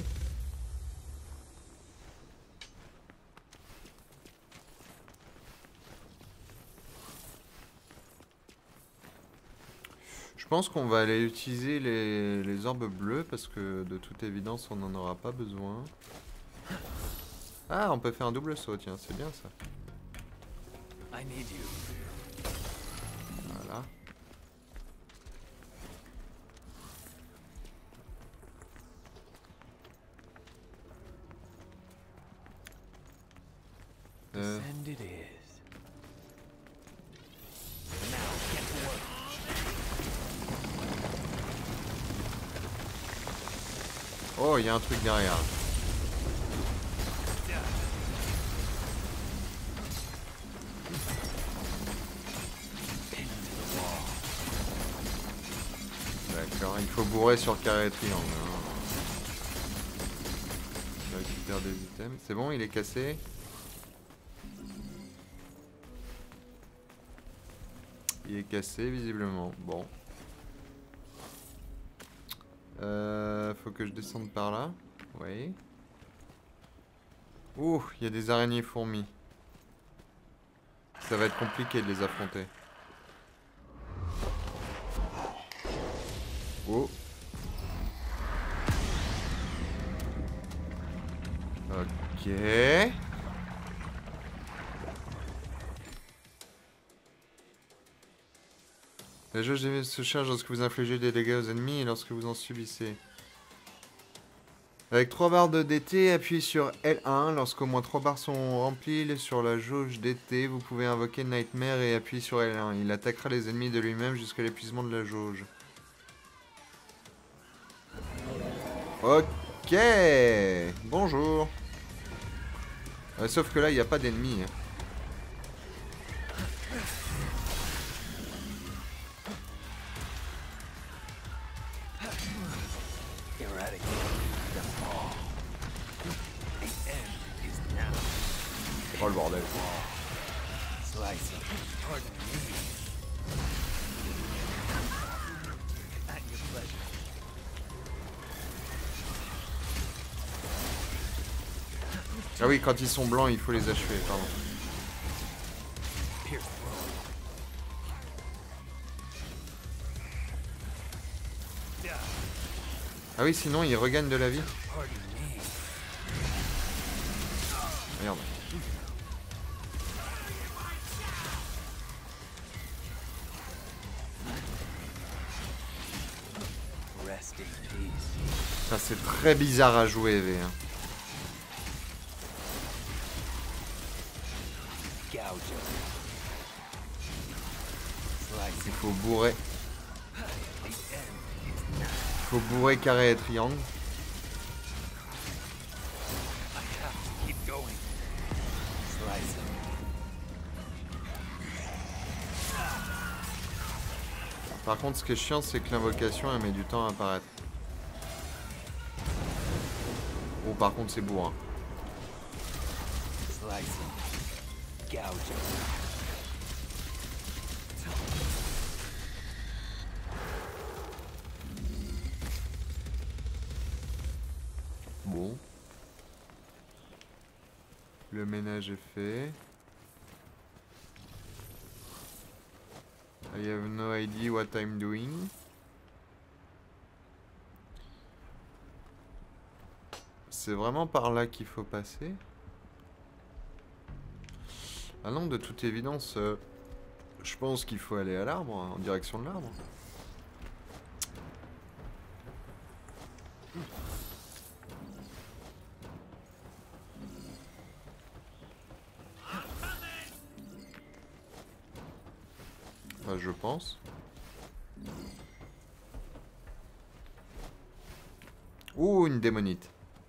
Je pense qu'on va aller utiliser les, les orbes bleus parce que de toute évidence on n'en aura pas besoin. Ah, on peut faire un double saut, tiens, c'est bien ça. Voilà. Euh... Oh, il y a un truc derrière. D'accord, il faut bourrer sur carré et triangle. Hein. Je récupère des items. C'est bon, il est cassé. Il est cassé visiblement. Bon. Euh, faut que je descende par là. Oui. Ouh, il y a des araignées fourmis. Ça va être compliqué de les affronter. Oh. Ok. La jauge des se charge lorsque vous infligez des dégâts aux ennemis et lorsque vous en subissez. Avec trois barres de D T, appuyez sur L un. Lorsqu'au moins trois barres sont remplies sur la jauge D T, vous pouvez invoquer Nightmare et appuyer sur L un. Il attaquera les ennemis de lui-même jusqu'à l'épuisement de la jauge. Ok. Bonjour. Euh, sauf que là, il n'y a pas d'ennemis. Hein. Oh le bordel. Ah oui, quand ils sont blancs, il faut les achever, pardon. Ah oui, sinon ils regagnent de la vie. Merde. Ça c'est très bizarre à jouer, V. Hein. Il faut bourrer. Il faut bourrer carré et triangle. Par contre, ce qui est chiant, c'est que l'invocation, elle met du temps à apparaître. Oh, par contre, c'est bourrin. Bon. Le ménage est fait. I have no idea what I'm doing. C'est vraiment par là qu'il faut passer? Ah non, de toute évidence, euh, je pense qu'il faut aller à l'arbre, en direction de l'arbre. Bah, je pense. Ouh, une démonite.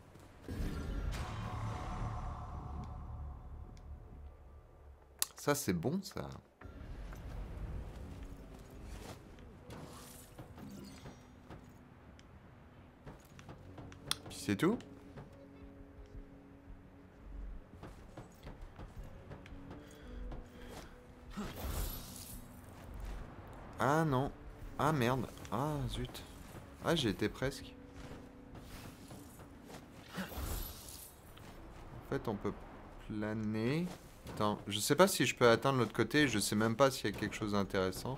Ça, c'est bon, ça. Puis c'est tout. Ah non. Ah merde. Ah zut. Ah, j'ai été presque. En fait, on peut planer. Attends, je sais pas si je peux atteindre l'autre côté. Je sais même pas s'il y a quelque chose d'intéressant.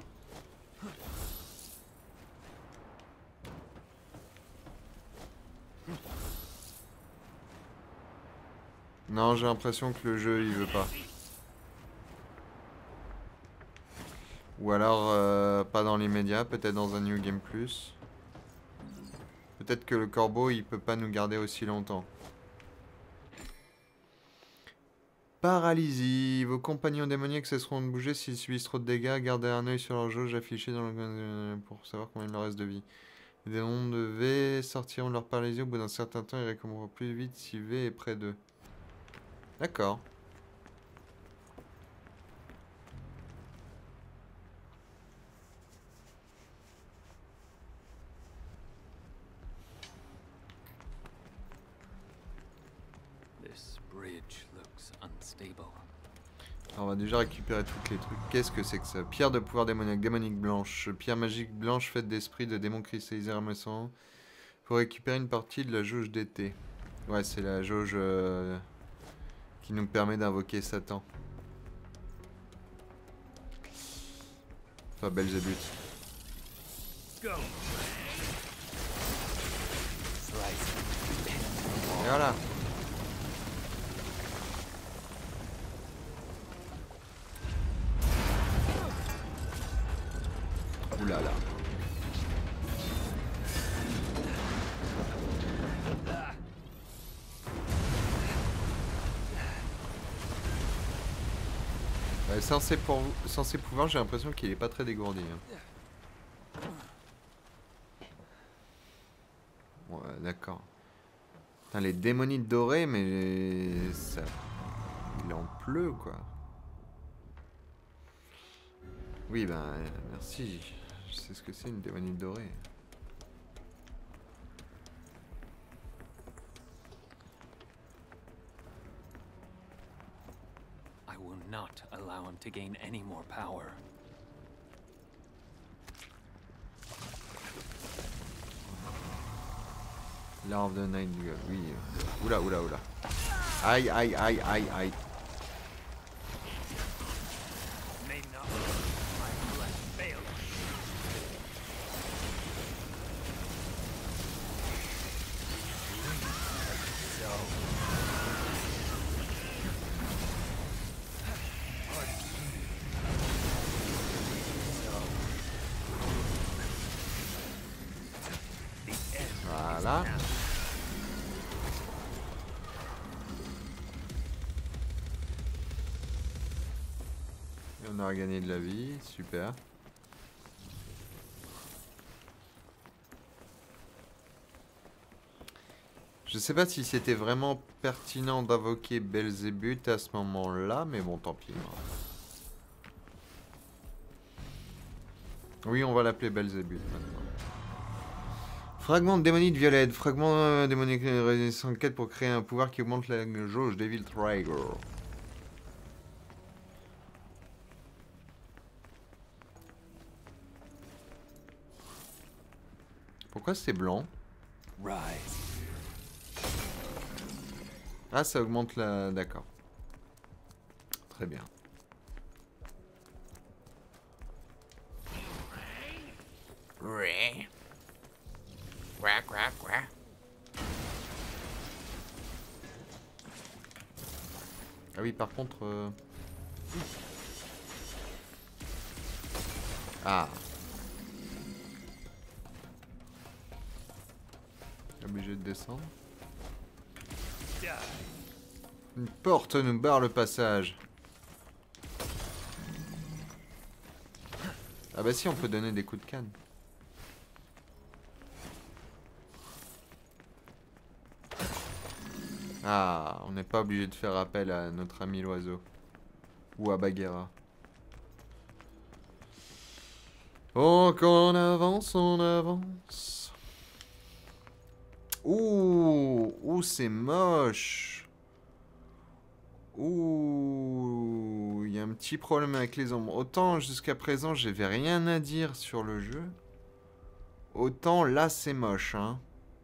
Non, j'ai l'impression que le jeu, il veut pas. Ou alors, euh, pas dans l'immédiat, peut-être dans un New Game Plus. Peut-être que le corbeau, il peut pas nous garder aussi longtemps. Paralysie. Vos compagnons démoniaques cesseront de bouger s'ils subissent trop de dégâts. Gardez un œil sur leur jauge affichée dans le... pour savoir combien il leur reste de vie. Les démons de V sortiront de leur paralysie au bout d'un certain temps et récompenseront plus vite si V est près d'eux. D'accord. Alors on va déjà récupérer tous les trucs. Qu'est-ce que c'est que ça? Pierre de pouvoir démoniaque, démonique blanche. Pierre magique blanche faite d'esprit de démons cristallisés ramassant. Faut récupérer une partie de la jauge d'été. Ouais, c'est la jauge euh, qui nous permet d'invoquer Satan. Enfin, Belzébuth. Et voilà. Oulala. Là. Ouais, censé, pour... censé pouvoir, j'ai l'impression qu'il est pas très dégourdi. Hein. Ouais, d'accord. Putain, les démonites dorées, mais ça... il en pleut, quoi. Oui, ben, merci. Je sais ce que c'est une démonite dorée. I will not allow him to gain any more power. L'arbre de Night Duel, oui. Oula, oula, oula. Aïe, aïe, aïe, aïe, aïe. Voilà. Et on a regagné de la vie, super. Je sais pas si c'était vraiment pertinent d'invoquer Belzébuth à ce moment-là, mais bon, tant pis. Oui, on va l'appeler Belzébuth maintenant. Fragment de démonite violette. Fragment euh, démonique résistant quête pour créer un pouvoir qui augmente la jauge Devil Trigger. Pourquoi c'est blanc? Ah, ça augmente la... D'accord. Très bien. Ah oui, par contre... Euh... Ah. Obligé de descendre. Une porte nous barre le passage. Ah bah si, on peut donner des coups de canne. Ah, on n'est pas obligé de faire appel à notre ami l'oiseau. Ou à Bagheera. Oh, qu'on avance, on avance. Ouh, ouh, c'est moche. Ouh, il y a un petit problème avec les ombres. Autant jusqu'à présent, j'avais rien à dire sur le jeu. Autant là, c'est moche, hein.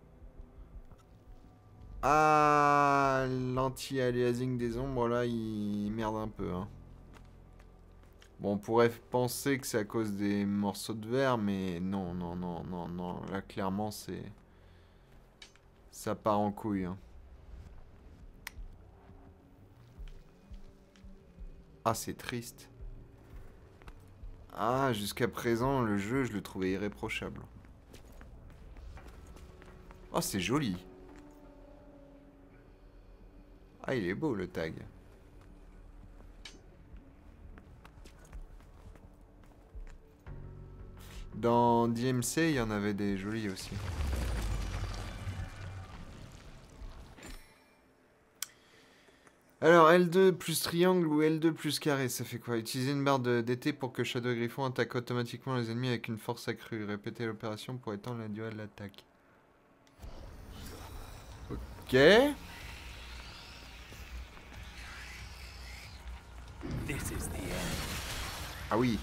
Ah, l'anti-aliasing des ombres, là, il merde un peu, hein. Bon, on pourrait penser que c'est à cause des morceaux de verre, mais non, non, non, non, non. Là, clairement, c'est... Ça part en couille, hein. Ah, c'est triste. Ah, jusqu'à présent, le jeu, je le trouvais irréprochable. Oh, c'est joli. Ah, il est beau, le tag. Dans D M C, il y en avait des jolis aussi. Alors, L deux plus triangle ou L deux plus carré, ça fait quoi? Utiliser une barre d'été pour que Shadow Griffon attaque automatiquement les ennemis avec une force accrue. Répétez l'opération pour étendre la durée de l'attaque. Ok. Ah oui.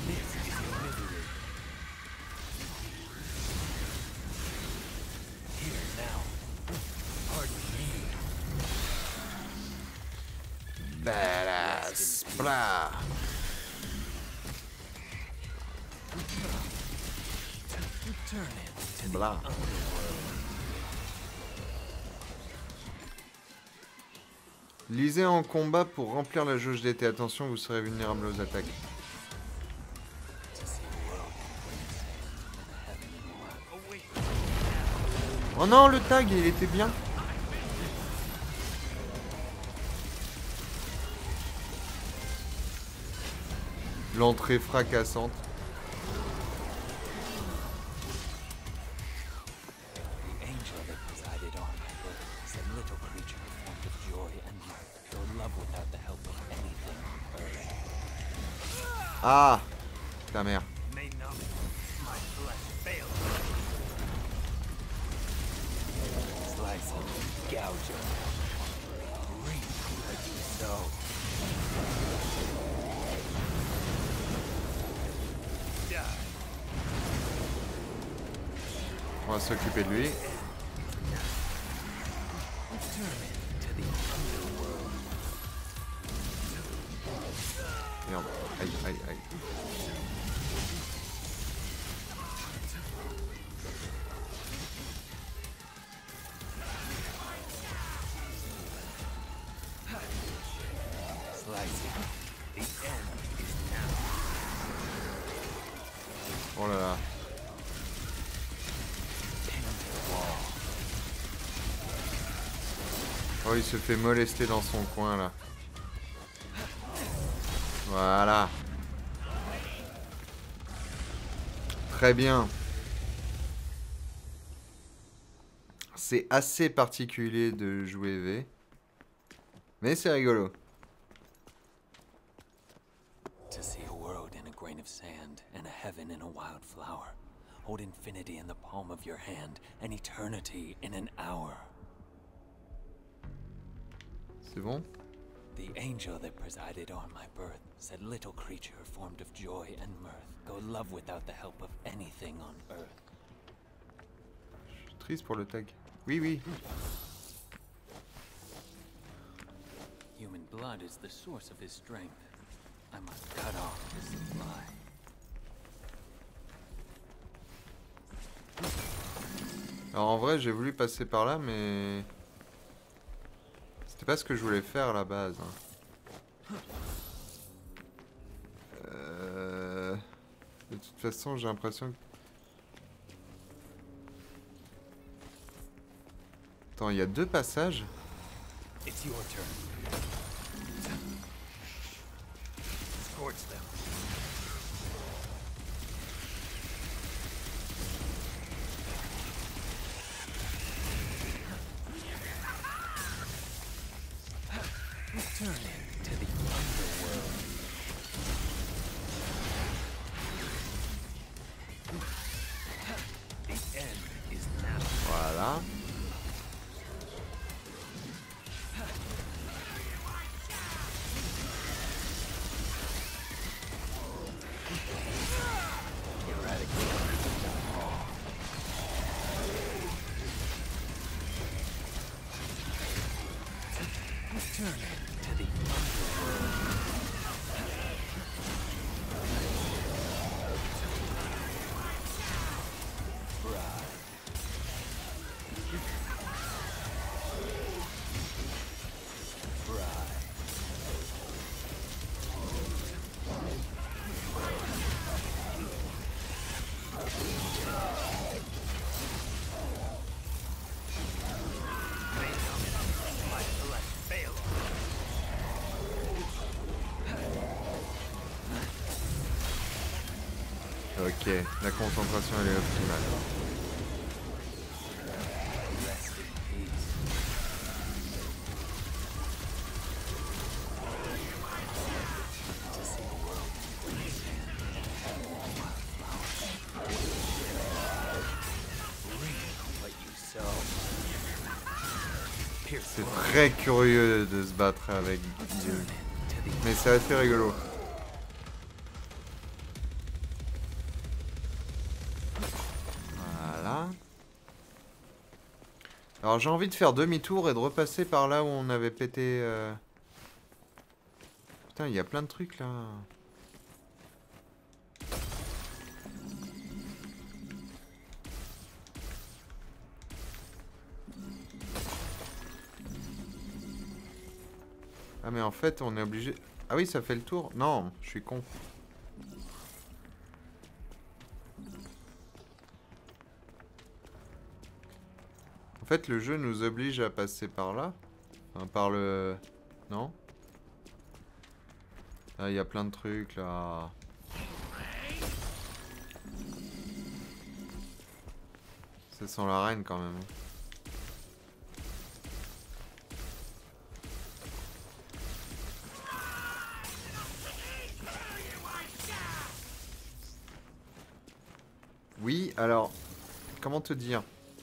Badass. Blah. Blah. Lisez en combat pour remplir la jauge d'été. Attention, vous serez vulnérable aux attaques. Oh non, le tag, il était bien. L'entrée fracassante. Ah, ta mère. On va s'occuper de lui. Merde, aïe, aïe, aïe. Oh là là. Oh, il se fait molester dans son coin là. Voilà. Très bien. C'est assez particulier de jouer V. Mais c'est rigolo. To see a world in a grain of sand and than a heaven in a wildflower. Hold infinity in the palm of your hand, and eternity in an hour. C'est bon? The angel that presided on my birth said, little creature formed of joy and mirth, go love without the help of anything on earth. Je suis triste pour le tag. Oui, oui. Human blood is the source of his strength. I must cut off his supply. Alors en vrai, j'ai voulu passer par là, mais... C'était pas ce que je voulais faire à la base. Euh... De toute façon, j'ai l'impression que... Attends, il y a deux passages. It's your turn. Scorch them. Return to the underworld. The end is now. Voilà. Return to the underworld. Ok, la concentration elle est optimale. Rest in peace. To see the world in his hand. Reap what you sow. Pierce C'est très curieux de se battre avec Dieu. Mais c'est assez rigolo. Voilà. Alors j'ai envie de faire demi-tour et de repasser par là où on avait pété... Euh... Putain, il y a plein de trucs là. Ah mais en fait on est obligé... Ah oui ça fait le tour? Non, je suis con. En fait le jeu nous oblige à passer par là. Enfin par le... Non? Ah il y a plein de trucs là. Ça sent la reine quand même. Oui, alors, comment te dire?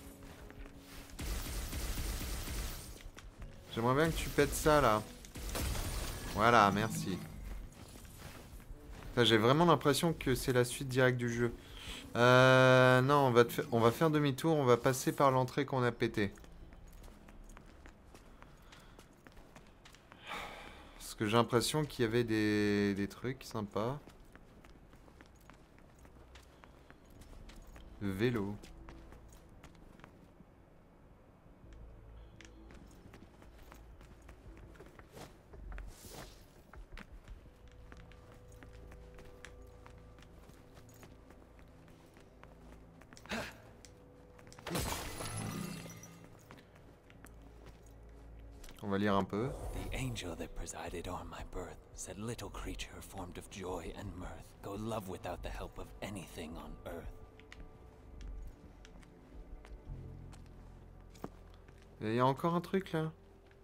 J'aimerais bien que tu pètes ça, là. Voilà, merci. Enfin, j'ai vraiment l'impression que c'est la suite directe du jeu. Euh, non, on va, te fa- on va faire demi-tour, on va passer par l'entrée qu'on a pété. Parce que j'ai l'impression qu'il y avait des, des trucs sympas. Vélo. On va lire un peu. The angel that presided on my birth said, little creature formed of joy and mirth, go love without the help of anything on earth. Il y a encore un truc là.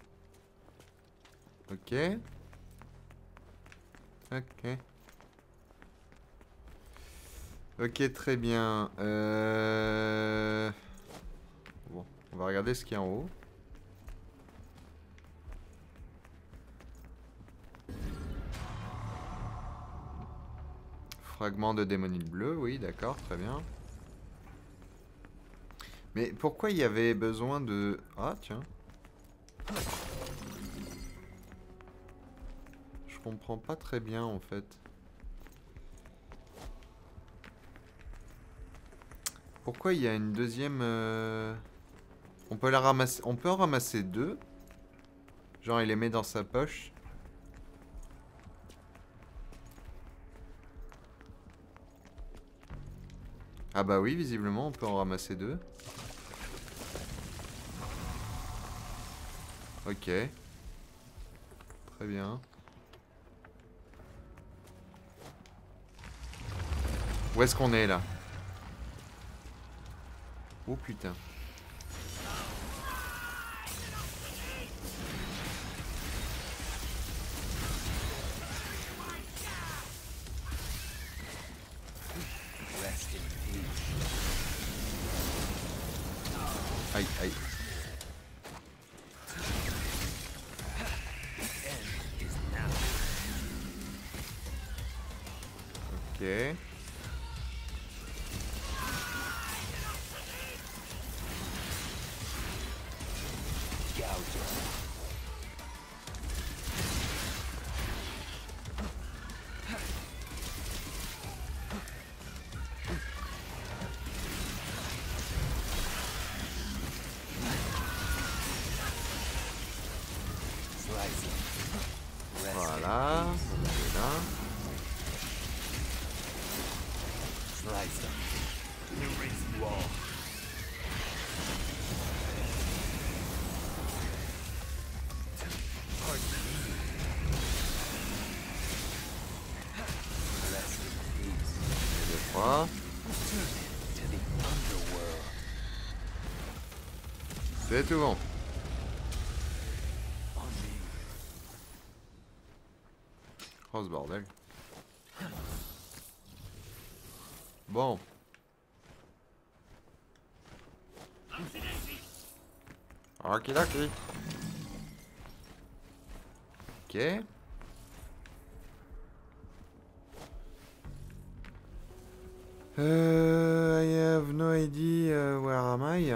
Ok. Ok. Ok, très bien. Euh... Bon, on va regarder ce qu'il y a en haut. Fragment de démonite bleue, oui, d'accord, très bien. Mais pourquoi il y avait besoin de... Ah, tiens. Je comprends pas très bien, en fait. Pourquoi il y a une deuxième... euh, On peut la ramasser... On peut en ramasser deux. Genre, il les met dans sa poche. Ah bah oui, visiblement, on peut en ramasser deux. Ok. Très bien. Où est-ce qu'on est, là? Oh putain. Rest in peace. Aïe, aïe. End is now. Ok. Gouge. Slice. Rest Voilà. in peace. On est là. Slice them. Erase wall. Rest in peace. Et deux, trois. To the underworld. C'est tout bon. On me. Oh ce bordel. Bon. Okidoki. Ok. Euh, I have no idea where am I.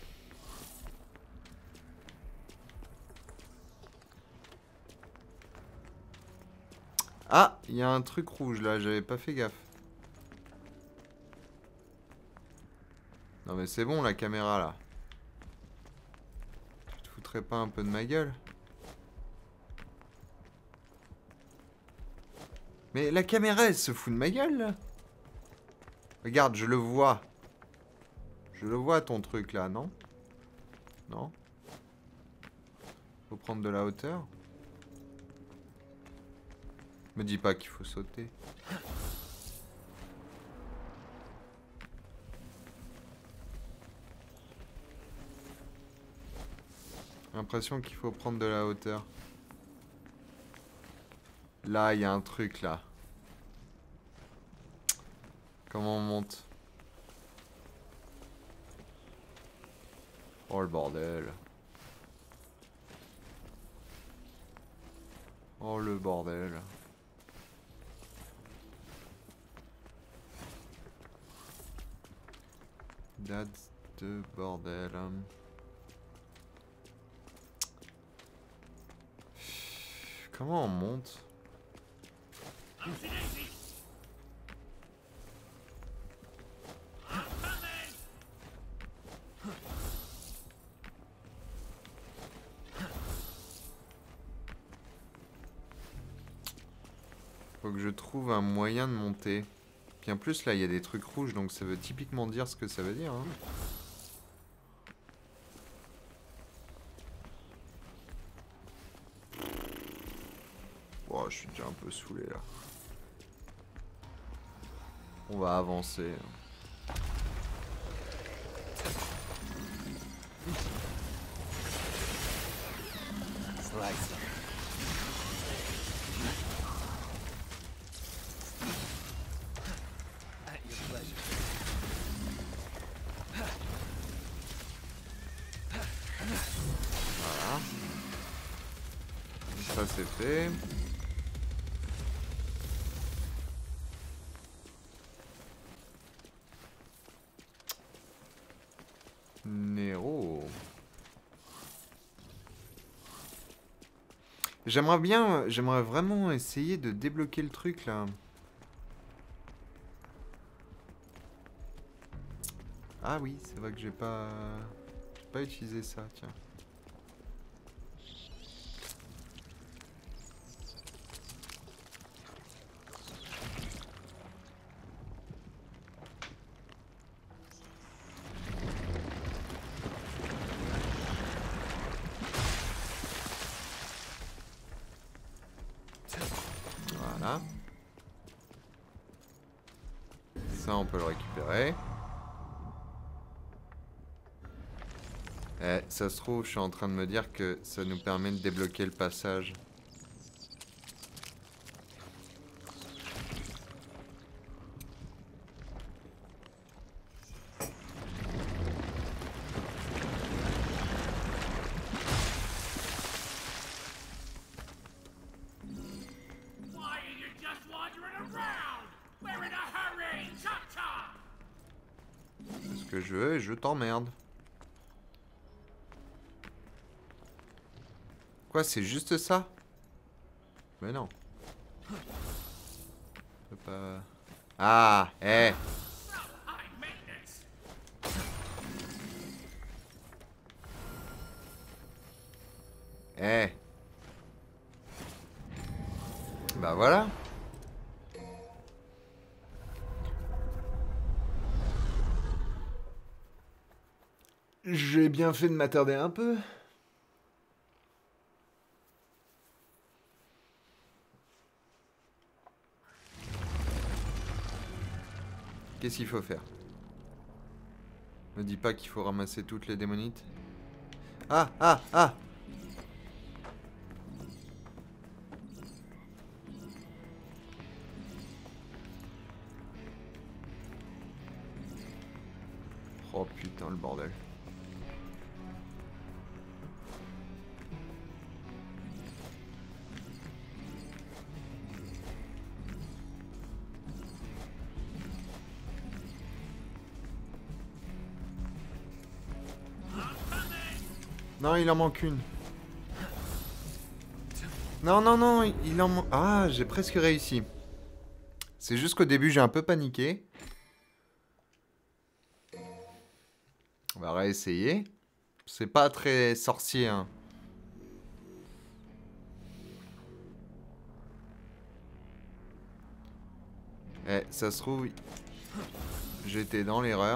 Ah, il y a un truc rouge là, j'avais pas fait gaffe. Non mais c'est bon la caméra là. Tu te foutrais pas un peu de ma gueule? Mais la caméra elle se fout de ma gueule là. Regarde, je le vois. Je le vois ton truc là, non? Non? Faut prendre de la hauteur. Me dis pas qu'il faut sauter. J'ai l'impression qu'il faut prendre de la hauteur. Là, il y a un truc là. Comment on monte? Oh le bordel. Oh le bordel. That's de bordel. Comment on monte? Faut que je trouve un moyen de monter. Puis en plus là il y a des trucs rouges donc ça veut typiquement dire ce que ça veut dire hein. Oh, je suis déjà un peu saoulé là. On va avancer. Slice. At your pleasure. ça c'est fait. Nero. J'aimerais bien, j'aimerais vraiment essayer de débloquer le truc là. Ah oui, c'est vrai que j'ai pas, j'ai pas utilisé ça, tiens. Voilà. Ça, on peut le récupérer. Eh, ça se trouve, je suis en train de me dire que ça nous permet de débloquer le passage. C'est ce que je veux et je t'emmerde. Quoi, c'est juste ça? Mais non. Je peux pas... Ah, eh. Eh. Bah voilà. J'ai bien fait de m'attarder un peu. Qu'est-ce qu'il faut faire? Me dis pas qu'il faut ramasser toutes les démonites. Ah, ah, ah! Oh putain, le bordel. Non, il en manque une. Non, non, non, il en manque... Ah, j'ai presque réussi. C'est juste qu'au début, j'ai un peu paniqué. On va réessayer. C'est pas très sorcier, hein. Eh, ça se trouve... J'étais dans l'erreur.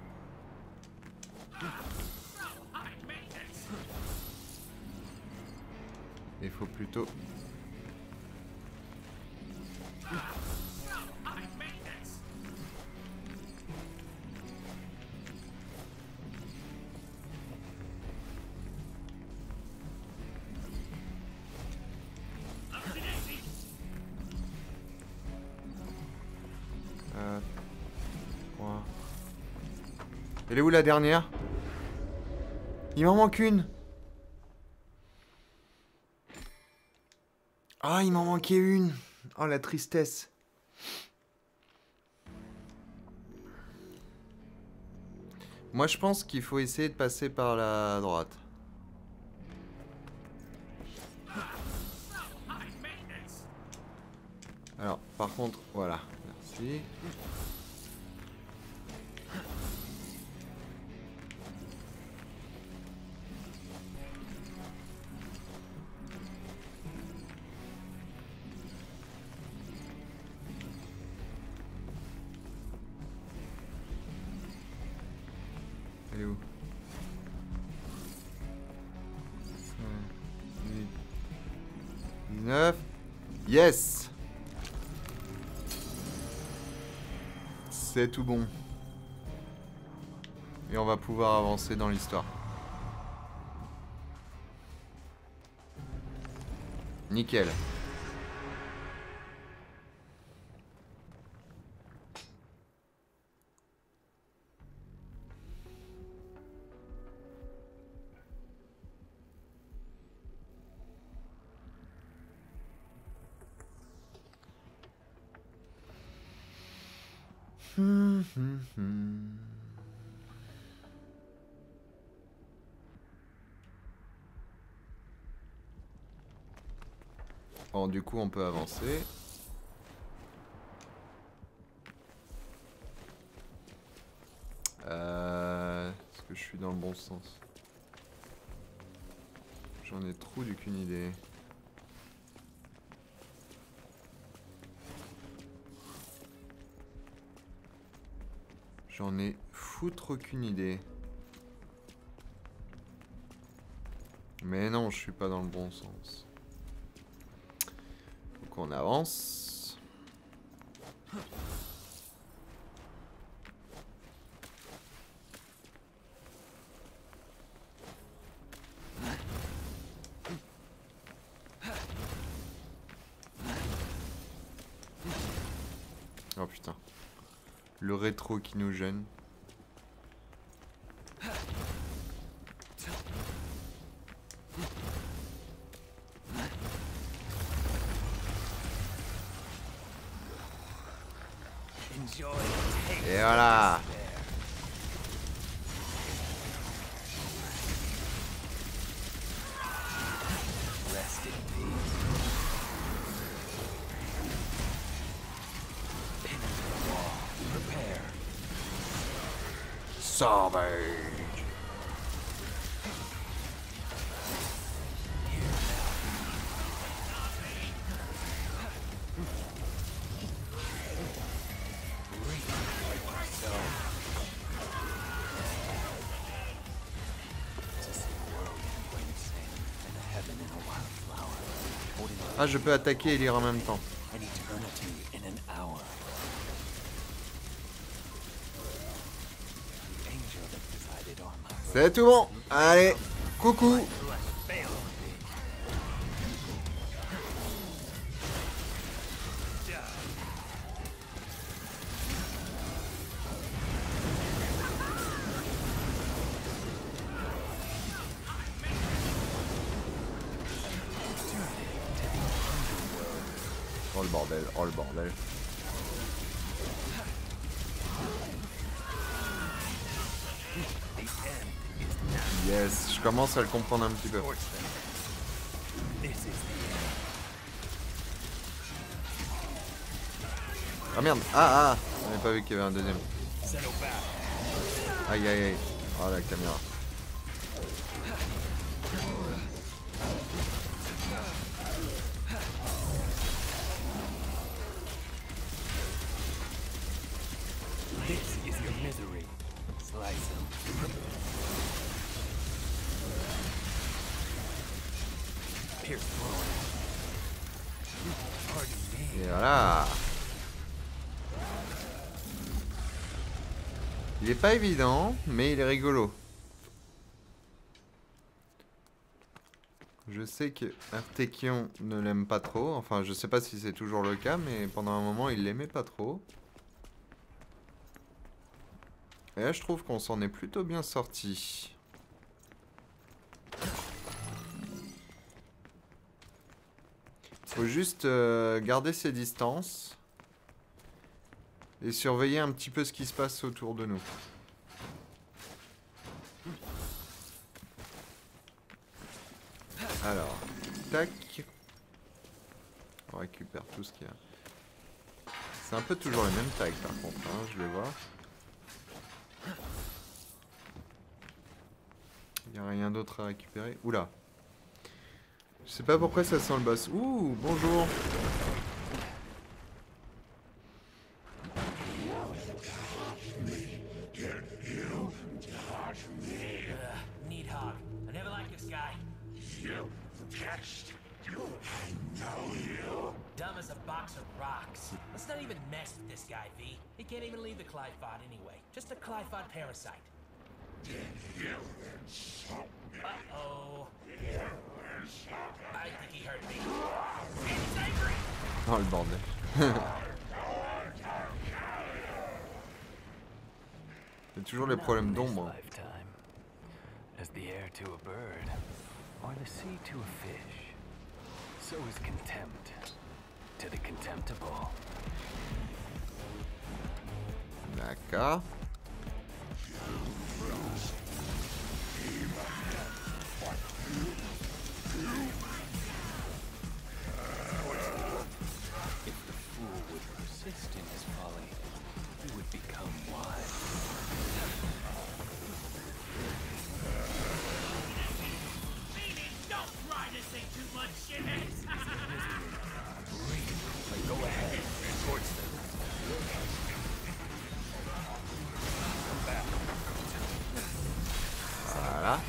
Il faut plutôt... Euh... trois. Elle est où la dernière? Il m'en manque une. Ah, il m'en manquait une. Oh, la tristesse. Moi, je pense qu'il faut essayer de passer par la droite. Alors, par contre, voilà. Merci. Elle est où? dix-neuf. Yes! C'est tout bon. Et on va pouvoir avancer dans l'histoire. Nickel. Hum, hum, hum. Bon, du coup, on peut avancer. Euh, Est-ce que je suis dans le bon sens? J'en ai trop d'aucune idée. J'en ai foutre aucune idée. Mais non, je suis pas dans le bon sens. Faut qu'on avance. Oh putain. Le rétro qui nous gêne. Et voilà. Savage. Ah, je peux attaquer et lire en même temps. C'est tout bon. Allez, coucou. Oh le bordel, oh le bordel. Yes, je commence à le comprendre un petit peu. Ah merde, ah ah, on n'avait pas vu qu'il y avait un deuxième. Aïe aïe aïe, oh la caméra. Et voilà. Il est pas évident, mais il est rigolo. Je sais que Artekion ne l'aime pas trop. Enfin, je sais pas si c'est toujours le cas, mais pendant un moment, il l'aimait pas trop. Et là, je trouve qu'on s'en est plutôt bien sorti. Faut juste euh, garder ses distances. Et surveiller un petit peu ce qui se passe autour de nous. Alors, tac. On récupère tout ce qu'il y a. C'est un peu toujours les mêmes tags par contre, hein, je les vois. Il n'y a rien d'autre à récupérer. Oula. Je sais pas pourquoi ça sent le boss. Ouh, bonjour. Needhog. I never liked this guy. You catched you. I know you. Dumb as a box of rocks. Let's not even mess with this guy, V. He can't even leave the Clyphod anyway. Just a Clyphod parasite. Uh-oh. I think he hurt me. And he's angry. Oh le bordel. Il y a toujours les problèmes d'ombre. As the air to a bird, or the sea to a fish, so is contempt to the contemptible. D'accord. If the fool would persist in his folly, he would become wise. Don't try to say too much, shitheads! Go ahead. Towards them. Come back. Voilà.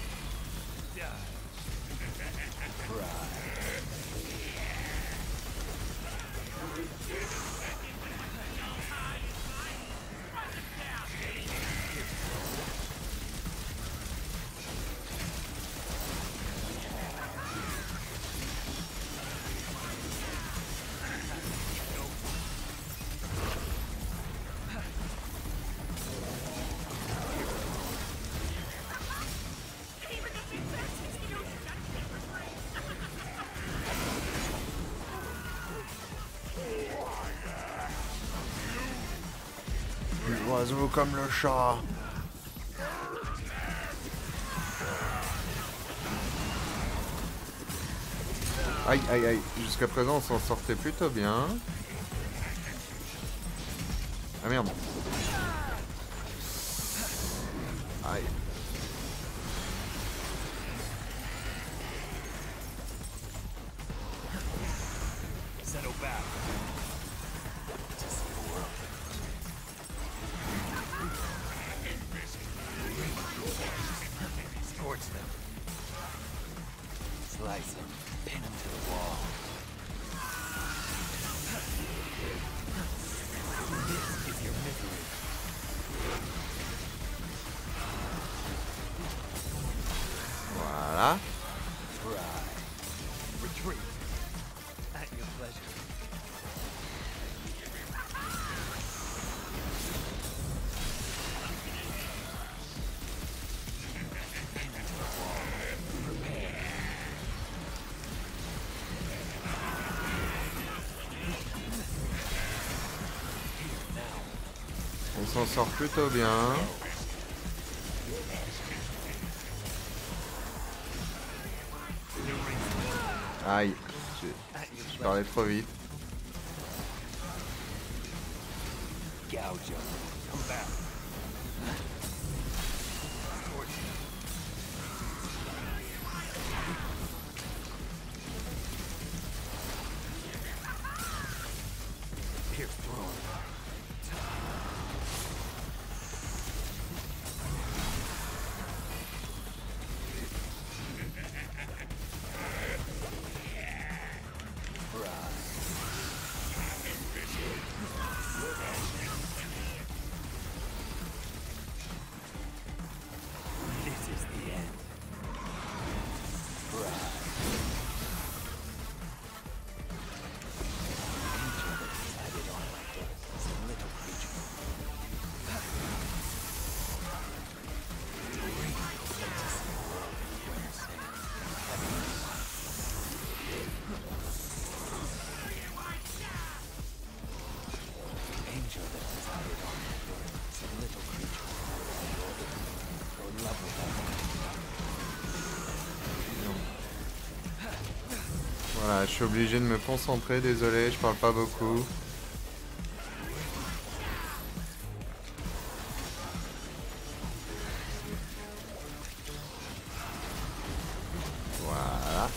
L'oiseau comme le chat. Aïe aïe aïe, jusqu'à présent on s'en sortait plutôt bien. Ah merde. Aïe. Settle back. Scorch them. Slice them. Pin them to the wall. This is your misery. Voilà. Try. Retreat. At your pleasure. Pin them to the wall. Prepare. On s'en sort plutôt bien. Aïe, j'ai je parlais trop vite. Gouge them. Come back. Pierce through. This is the end. Rise. Angel that decided on my birth is a little creature. Dream places the world where sand. Angel that decided on my birth is a little creature. Go love without Voilà, je suis obligé de me concentrer, désolé, je parle pas beaucoup. Voilà.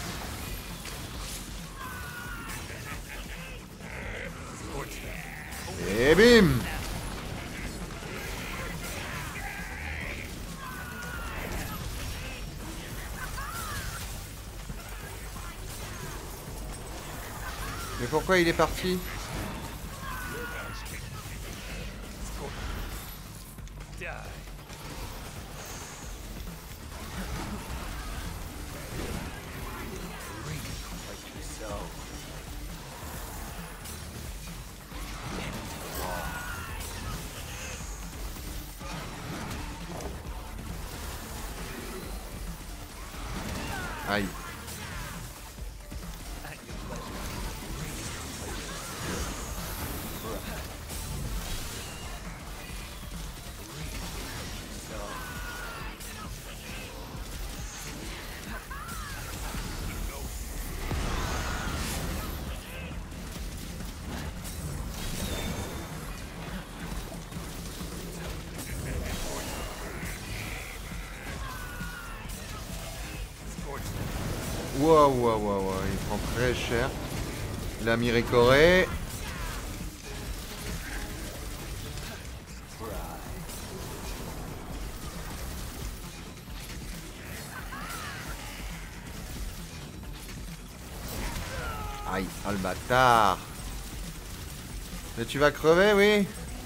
Et bim! Mais pourquoi il est parti? die. Ring like you so. Pin him to the wall. Aïe. At your pleasure. Ring like you so. Waouh, waouh, waouh, waouh, il prend très cher. La Miricoré. Aïe, oh le bâtard. Mais tu vas crever, oui.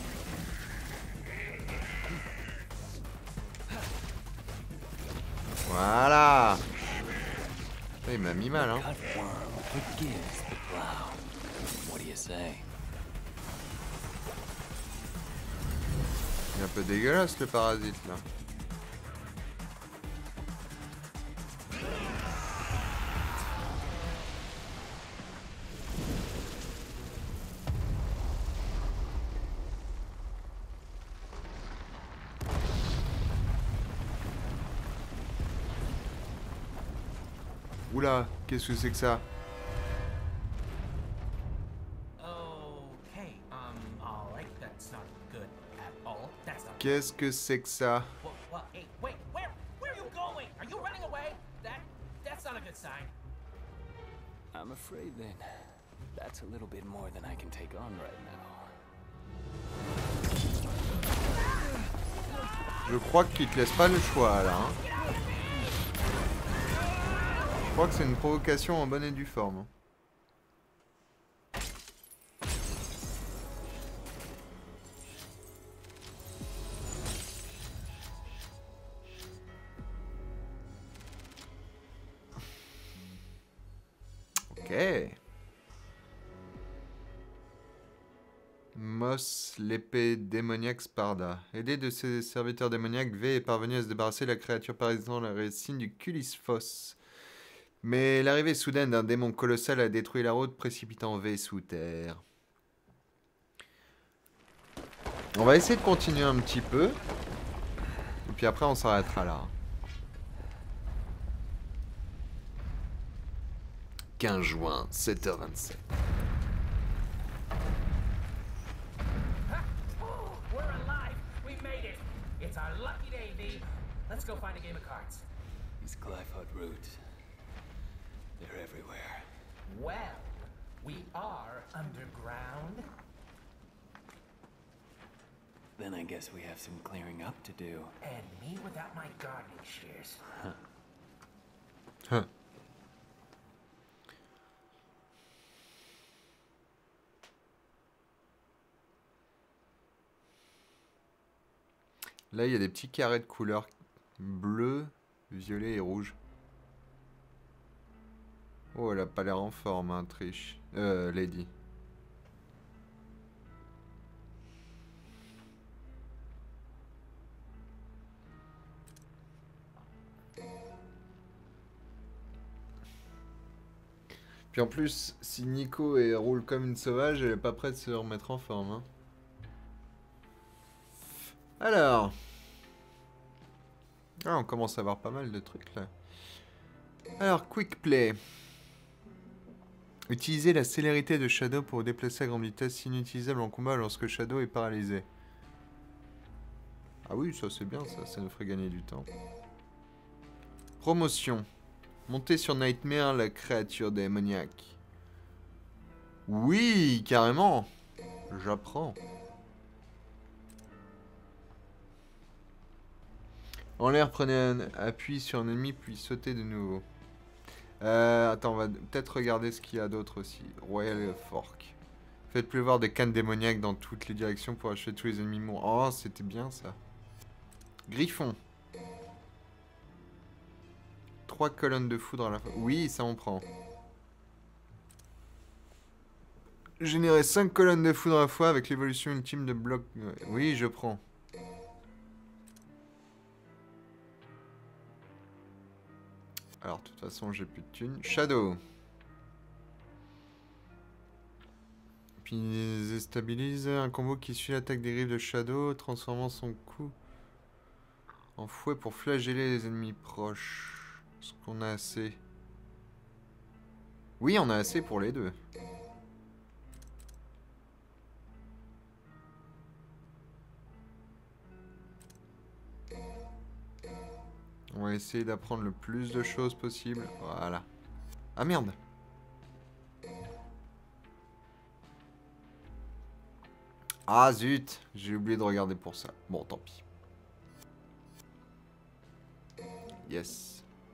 Voilà. Il m'a mis mal, hein. Il est un peu dégueulasse le parasite là. Oula, qu'est-ce que c'est que ça? Okay, um, alright, that's not good at all. That's not Qu'est-ce que c'est que ça? Well, well, hey, wait, where, where are you going? Are you running away? That, that's not a good sign. I'm afraid then that's a little bit more than I can take on right now. Je crois qu'il te laisse pas le choix là. Hein. Je crois que c'est une provocation en bonne et due forme. Ok. Moss, l'épée démoniaque Sparda. Aidé de ses serviteurs démoniaques, V est parvenu à se débarrasser de la créature parasitant la racine du Culisphos. Mais l'arrivée soudaine d'un démon colossal a détruit la route, précipitant V sous terre. On va essayer de continuer un petit peu. Et puis après, on s'arrêtera là. quinze juin, sept heures vingt-sept. We're alive. We made it. It's our lucky day, V. Let's go find a game of cards. These Glyphod roots, they're everywhere. Well, we are underground. Then I guess we have some clearing up to do. And me without my gardening shears. Huh. Là, il y a des petits carrés de couleurs bleu, violet et rouge. Oh, elle a pas l'air en forme, hein, Trish. Euh, Lady. Puis en plus, si Nico est, roule comme une sauvage, elle est pas prête de se remettre en forme. Hein. Alors. Ah, on commence à avoir pas mal de trucs là. Alors, Quick Play. Utilisez la célérité de Shadow pour déplacer à grande vitesse, inutilisable en combat lorsque Shadow est paralysé. Ah oui, ça c'est bien, ça, ça nous ferait gagner du temps. Promotion. Montez sur Nightmare, la créature démoniaque. Oui, carrément. J'apprends. En l'air, prenez un appui sur un ennemi, puis sautez de nouveau. Euh, attends, on va peut-être regarder ce qu'il y a d'autre aussi. Royal Fork. Faites pleuvoir des cannes démoniaques dans toutes les directions pour achever tous les ennemis mourants. Oh, c'était bien ça. Griffon. Trois colonnes de foudre à la fois. Oui, ça on prend. Générer cinq colonnes de foudre à la fois avec l'évolution ultime de bloc. Oui, je prends. Alors, de toute façon, j'ai plus de thunes. Shadow. Puis, déstabilise un combo qui suit l'attaque des griffes de Shadow, transformant son coup en fouet pour flageller les ennemis proches. Est-ce qu'on a assez? Oui, on a assez pour les deux. On va essayer d'apprendre le plus de choses possible. Voilà. Ah merde. Ah zut, j'ai oublié de regarder pour ça. Bon, tant pis. Yes.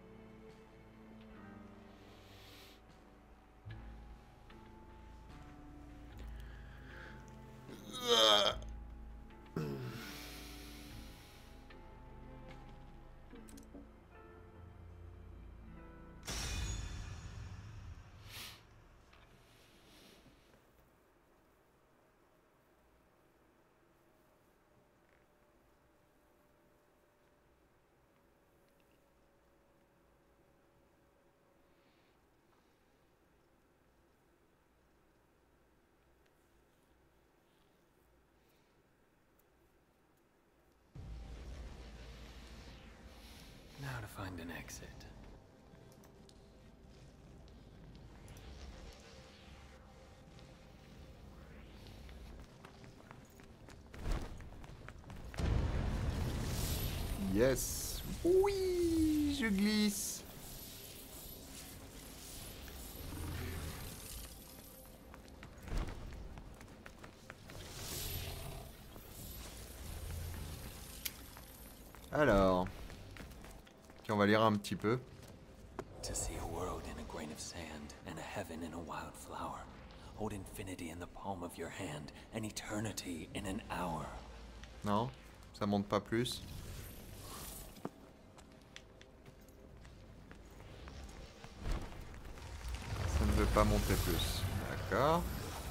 Now to find an exit. Yes. Oui, je glisse. Alors, on va lire un petit peu. To see a world in a grain of sand and a heaven in a wild flower. Hold infinity in the palm of your hand and eternity in an hour. Non, ça monte pas plus. Ça ne veut pas monter plus. D'accord.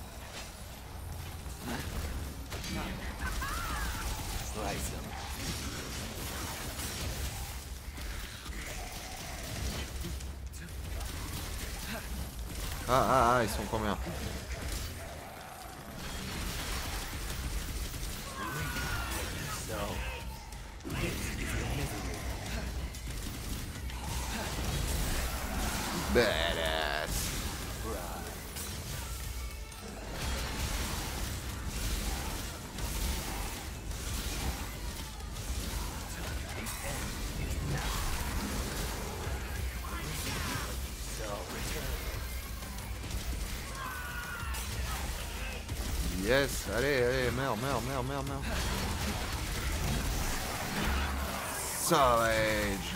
Slice them. Ah ah ah, ils sont combien? Badass. Yes, allez, allez, meurs, meurs, meurs, meurs, meurs. Savage.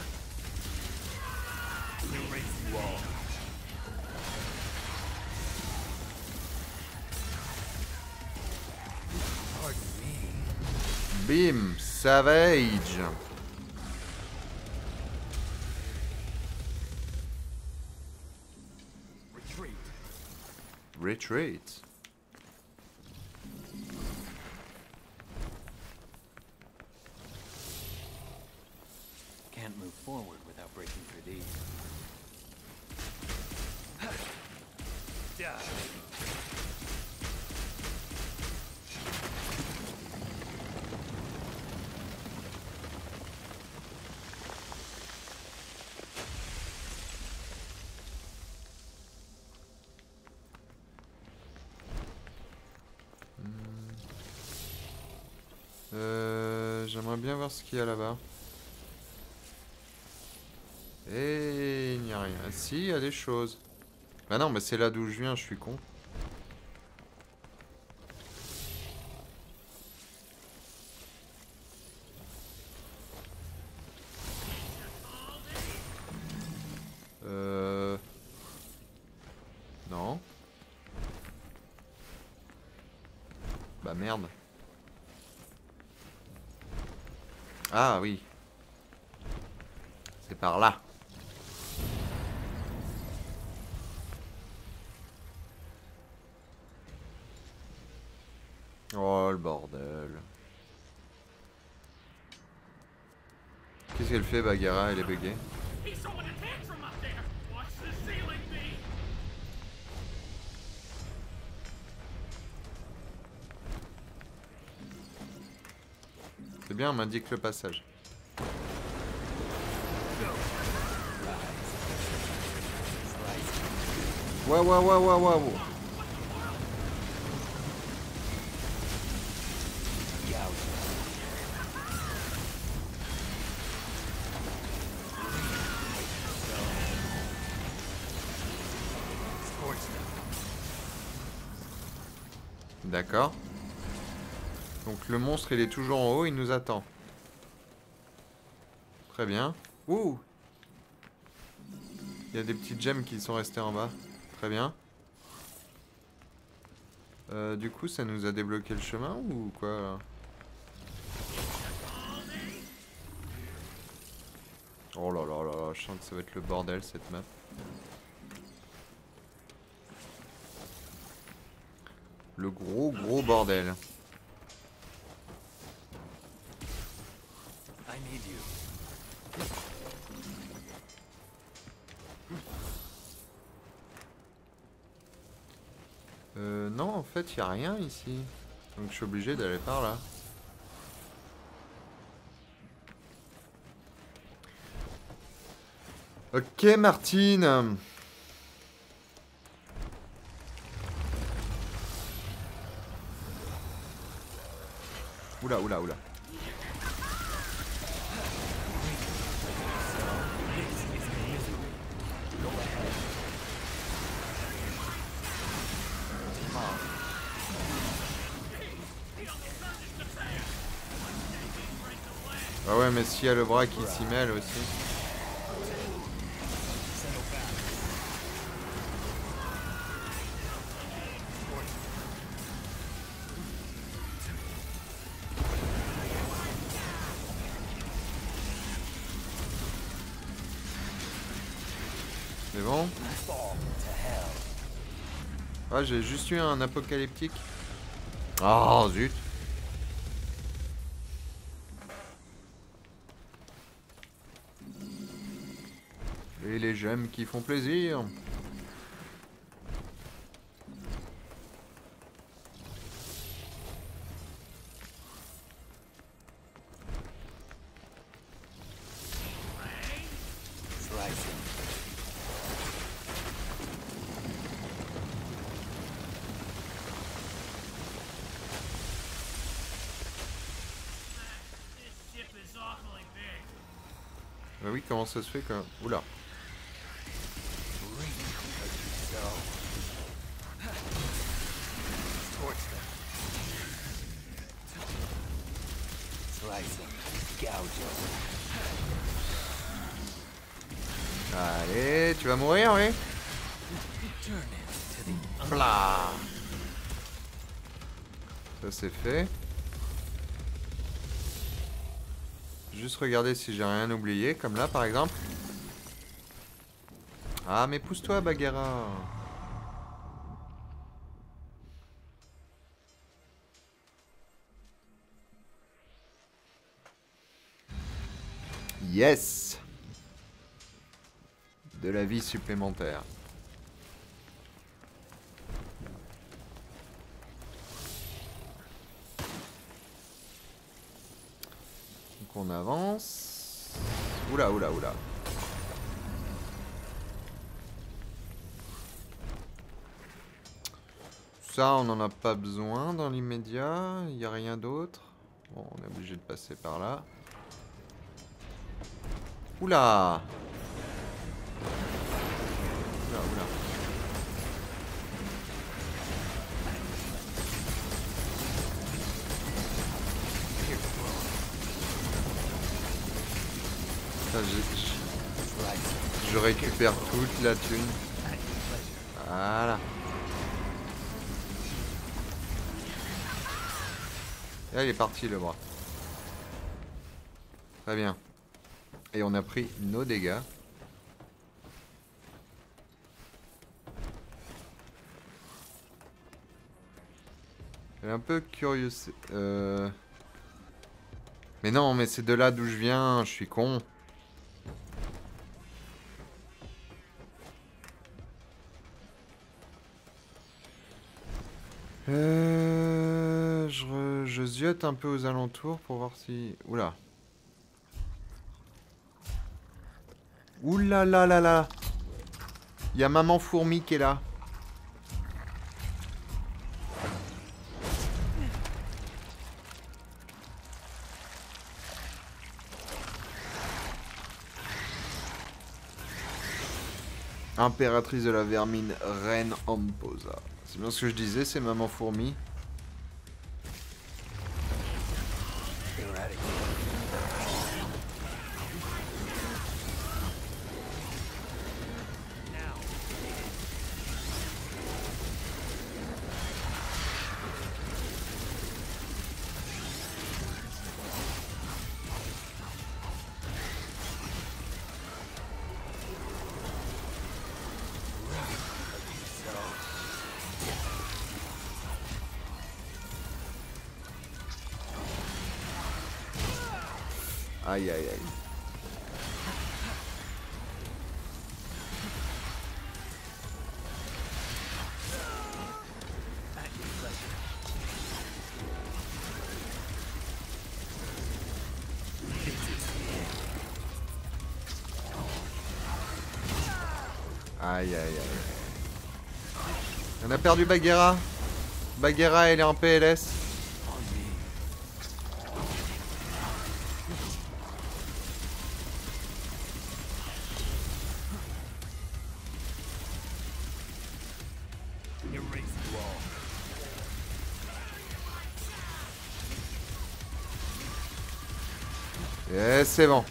Bim, savage. Retreat. Retreat. Can't move forward without breaking through these. Die. Euh, J'aimerais bien voir ce qu'il y a là-bas. Et il n'y a rien. Si, il y a des choses. Bah non, mais c'est là d'où je viens, je suis con. Euh... Non. Bah merde. Ah oui. C'est par là. Oh le bordel. Qu'est-ce qu'elle fait, Bagheera? Elle est buggée. C'est bien, on m'indique le passage. Ouais, ouais, ouais, ouais, ouais, ouais. D'accord. Donc le monstre, il est toujours en haut, il nous attend. Très bien. Ouh! Il y a des petites gemmes qui sont restées en bas. Très bien. Euh, du coup, ça nous a débloqué le chemin ou quoi là? Oh là là là là, je sens que ça va être le bordel cette map. Le gros gros bordel. I need you. Euh, non, en fait, il n'y a rien ici. Donc je suis obligé d'aller par là. Ok, Martine. Oula, oula, oula. Ah ouais, mais s'il y a le bras qui s'y mêle aussi. C'est bon? Ah, j'ai juste eu un apocalyptique. Oh, zut. Et les gemmes qui font plaisir. Bah oui, comment ça se fait que... Oula. Allez, tu vas mourir, oui. Plah. Ça c'est fait. Juste regarder si j'ai rien oublié, comme là par exemple. Ah mais pousse-toi Bagheera. Yes. De la vie supplémentaire. Donc on avance. Oula, oula, oula. Ça, on n'en a pas besoin dans l'immédiat. Il n'y a rien d'autre. Bon, on est obligé de passer par là. Oula. Oula, oula. Ça, je, je, je récupère toute la thune. Voilà. Et là, il est parti le bras. Très bien. Et on a pris nos dégâts. Elle est un peu curieux. Euh... Mais non, mais c'est de là d'où je viens. Je suis con. Euh... Je, re... je ziote un peu aux alentours pour voir si... Oula. Oula là là là. Il y a maman fourmi qui est là. Impératrice de la vermine, reine Amposa. C'est bien ce que je disais, c'est maman fourmi. Aïe aïe aïe. Aïe aïe aïe. On a perdu Bagheera. Bagheera elle est en P L S. Et c'est bon.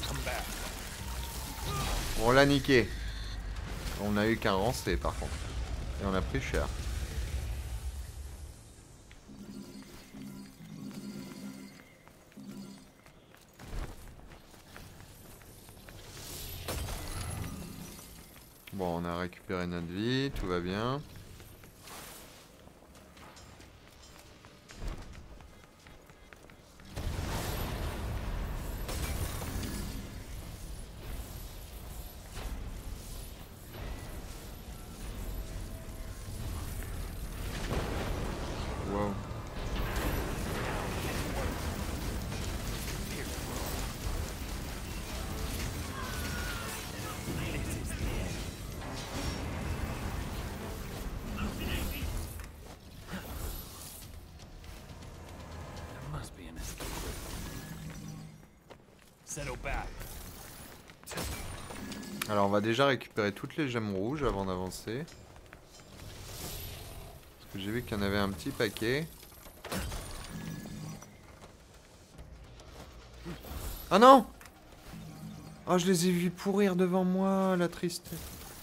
On l'a niqué. On a eu qu'un rancé par contre. Et on a pris cher. Bon, on a récupéré notre vie, tout va bien. Wow. Alors on va déjà récupérer toutes les gemmes rouges avant d'avancer. Parce que j'ai vu qu'il y en avait un petit paquet. Ah non! Oh, je les ai vus pourrir devant moi, la tristesse.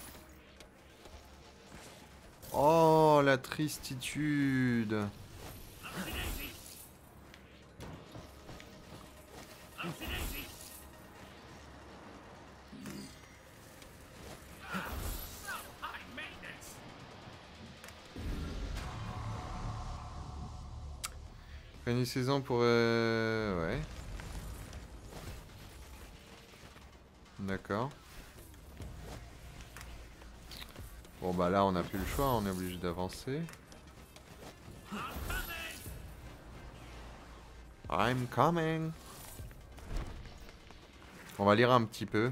Oh, la tristitude. Une saison pour... Euh... Ouais. D'accord. Bon bah là on n'a plus le choix, on est obligé d'avancer. I'm coming. On va lire un petit peu.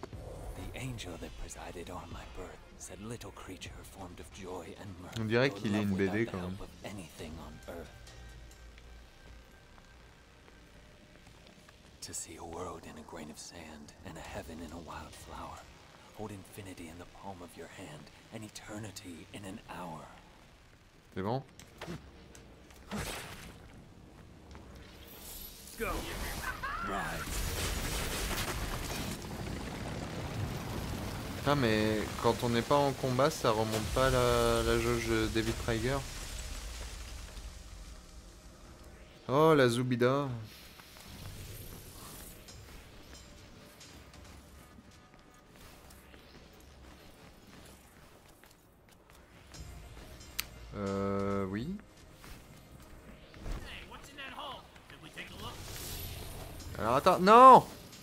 On dirait qu'il est une B D quand même. To see a world in a grain of sand, and a heaven in a wild flower. Hold infinity in the palm of your hand, and eternity in an hour. C'est bon? Go. Putain mais quand on n'est pas en combat ça remonte pas la, la jauge David Trigger. Oh la Zubida. Euh... Oui. Alors attends, non!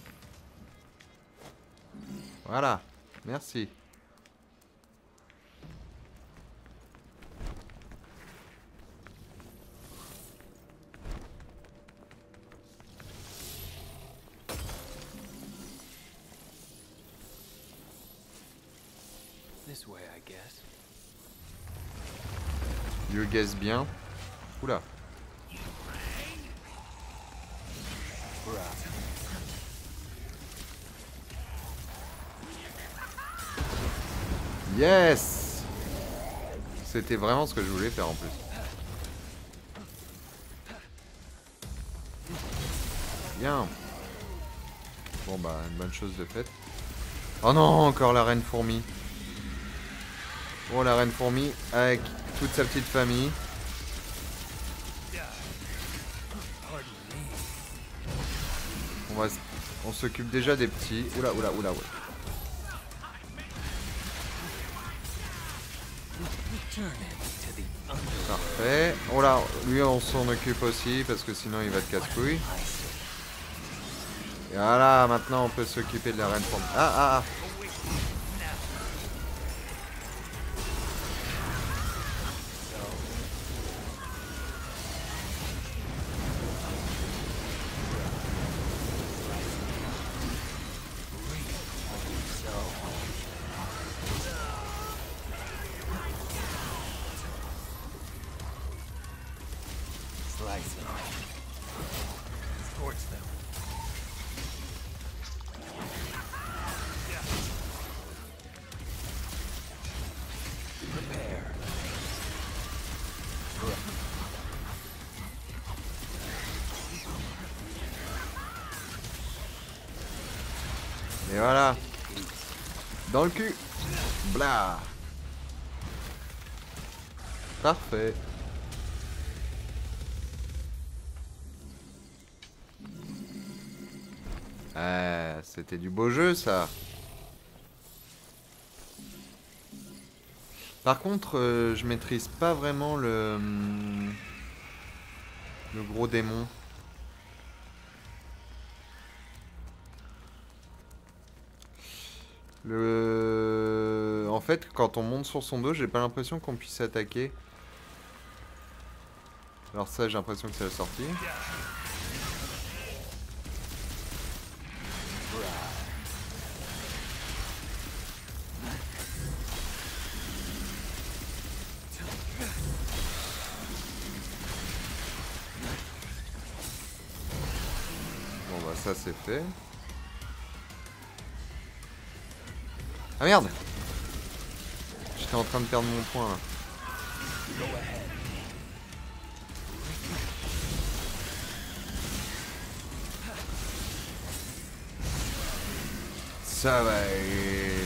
Voilà, merci. This way, I guess. You guess bien. Oula. Yes! C'était vraiment ce que je voulais faire en plus. Bien. Bon bah, une bonne chose de faite. Oh non, encore la reine fourmi. Oh la reine fourmi avec toute sa petite famille. On va, on s'occupe déjà des petits. Oula, oula, oula, oula. Parfait. Oh là, lui on s'en occupe aussi parce que sinon il va te casse-couille. Et voilà, maintenant on peut s'occuper de la reine forme. Ah ah ah. Et voilà. Dans le cul. Blah. Parfait. Ah, c'était du beau jeu ça. Par contre, euh, je maîtrise pas vraiment le le gros démon. Le... En fait, quand on monte sur son dos, j'ai pas l'impression qu'on puisse attaquer. Alors ça, j'ai l'impression que c'est la sortie. Bon bah ça c'est fait. Ah merde! J'étais en train de perdre mon point là. Ça va être...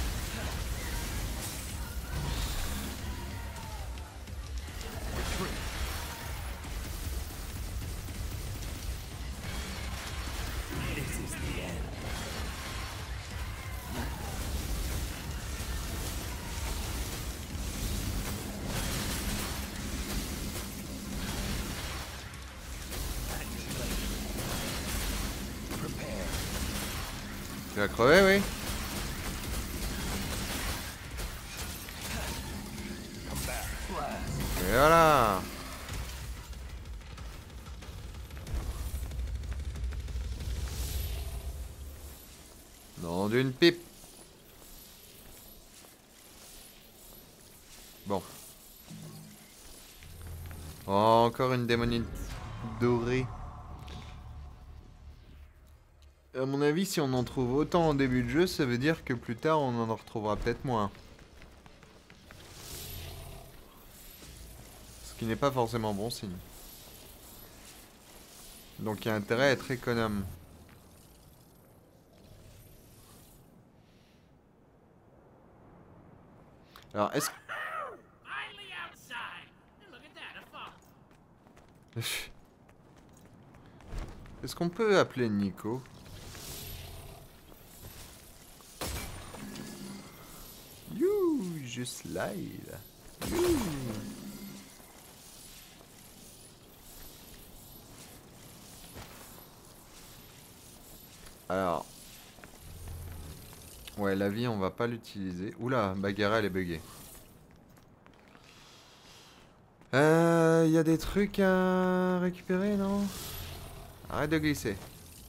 Tu vas crever, oui. Et voilà. Dans une pipe. Bon. Oh, encore une démonite dorée. À mon avis, si on en trouve autant en début de jeu, ça veut dire que plus tard, on en retrouvera peut-être moins. Ce qui n'est pas forcément bon signe. Donc il y a intérêt à être économe. Alors, est-ce que... Est-ce qu'on peut appeler Nico? You, je slide. You. Alors. Ouais, la vie, on va pas l'utiliser. Oula, Bagheera, elle est buggée. Euh, il y a des trucs à récupérer, non? Arrête de glisser.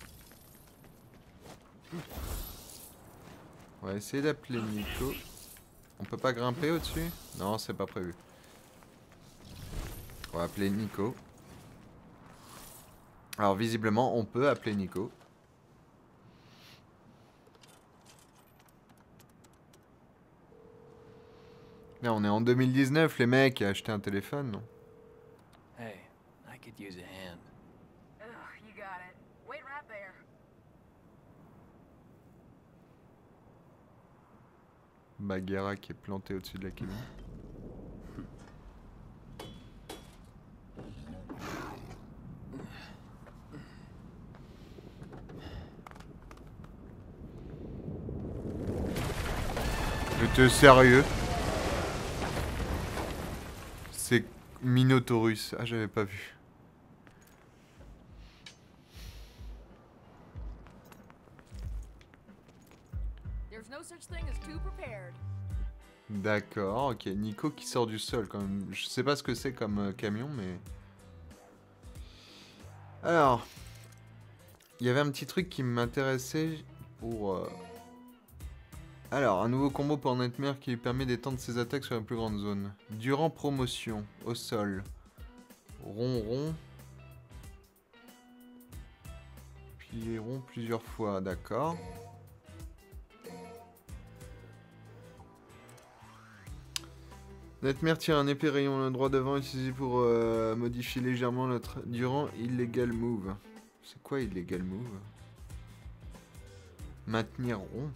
On va essayer d'appeler Nico. On peut pas grimper au-dessus? Non, c'est pas prévu. On va appeler Nico. Alors visiblement, on peut appeler Nico. Là, on est en deux mille dix-neuf, les mecs, acheter un téléphone, non? Hey, I could use a hand. Ugh, you got it. Wait right there. Bagheera qui est planté au-dessus de la cabine. T'es sérieux? C'est Minotaurus. Ah, j'avais pas vu. There's no such thing as too prepared. D'accord, ok. Nico qui sort du sol quand même. Je sais pas ce que c'est comme euh, camion, mais... Alors... Il y avait un petit truc qui m'intéressait pour... Euh... Alors, un nouveau combo pour Nightmare qui lui permet d'étendre ses attaques sur la plus grande zone. Durant promotion, au sol. Ronron. Puis rond plusieurs fois, d'accord. Nightmare tire un épée rayon le droit devant utilisé pour euh, modifier légèrement notre durant illegal move. C'est quoi illegal move? Maintenir rond.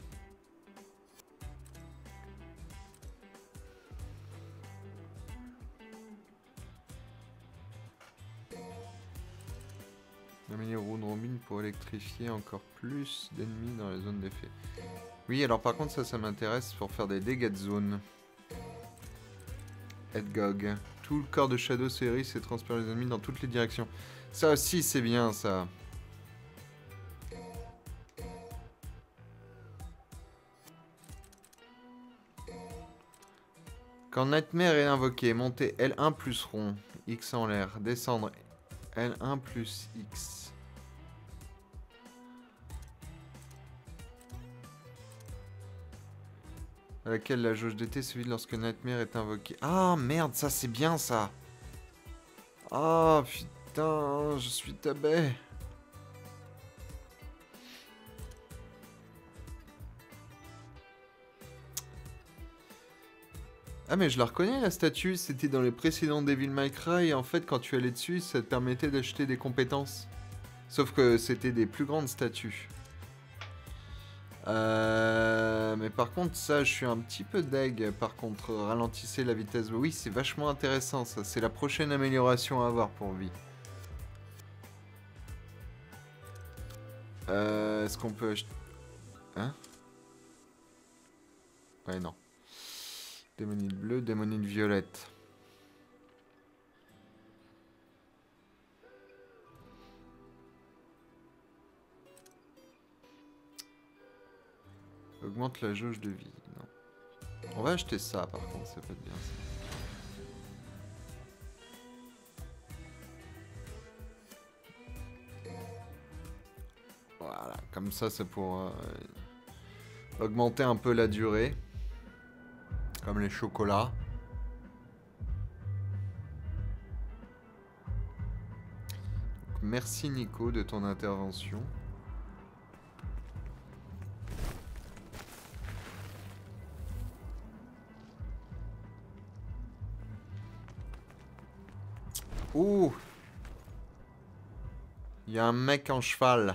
Amener round robin pour électrifier encore plus d'ennemis dans la zone d'effet. Oui, alors par contre ça, ça m'intéresse pour faire des dégâts de zone. Edgog. Tout le corps de Shadow Series et transpire les ennemis dans toutes les directions. Ça aussi c'est bien ça. Quand Nightmare est invoqué, montez L un plus rond, X en l'air, descendre L un plus X. À laquelle la jauge d'été se vide lorsque Nightmare est invoqué. Ah merde, ça c'est bien ça. Ah putain, je suis tabé. Ah mais je la reconnais la statue, c'était dans les précédents Devil May Cry et en fait quand tu allais dessus ça te permettait d'acheter des compétences. Sauf que c'était des plus grandes statues. Euh, mais par contre ça je suis un petit peu deg. Par contre ralentissez la vitesse. Oui c'est vachement intéressant ça. C'est la prochaine amélioration à avoir pour vie. Euh, Est-ce qu'on peut acheter... Hein? Ouais non. Démonite bleue, démonite violette. Augmente la jauge de vie. Non. On va acheter ça par contre, ça peut être bien ça. Voilà, comme ça, ça pourra euh, augmenter un peu la durée. Comme les chocolats. Donc, merci Nico de ton intervention. Ouh! Il y a un mec en cheval.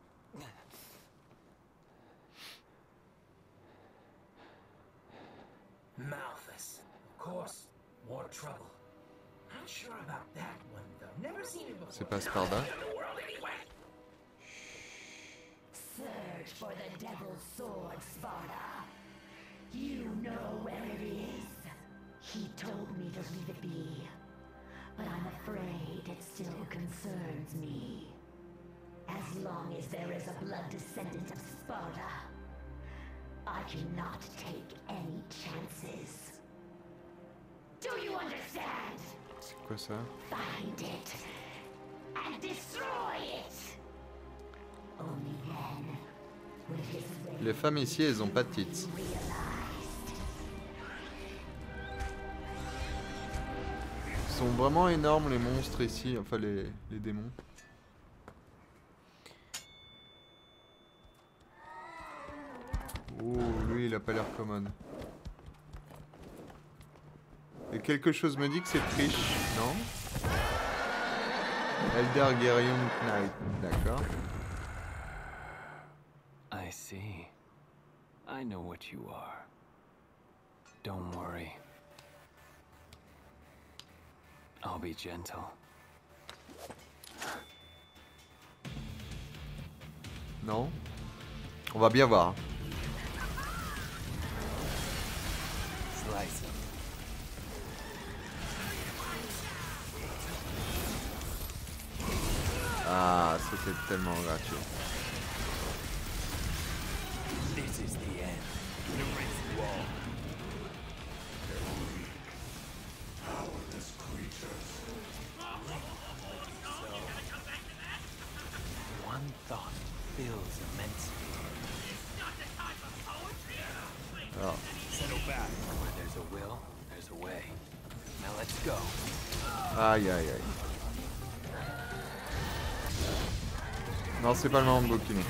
Malthus. Of course. More trouble. Not sure about that one, though. Never seen it before. C'est pas Sparda. Search for the Devil's Sword, Sparda. You know where it is. He told me to leave it be. But I'm afraid it still concerns me. As long as there is a blood descendant of Sparda, I cannot take any chances. Do you understand? C'est quoi ça? Find it and destroy it. Only then will his reign Les femmes ici, elles ont pas de titres. be realized. Ils sont vraiment énormes les monstres ici, enfin les, les démons. Oh, lui il a pas l'air commode. Et quelque chose me dit que c'est triche, non? Eldergarion Knight, d'accord. I see. I know what you are. Don't worry. I'll be gentle. Non? On va bien voir. Slice him. Ah, c'était tellement gratuit. This is the end. Aïe, aïe, aïe. Non, c'est pas le moment de bouquiner.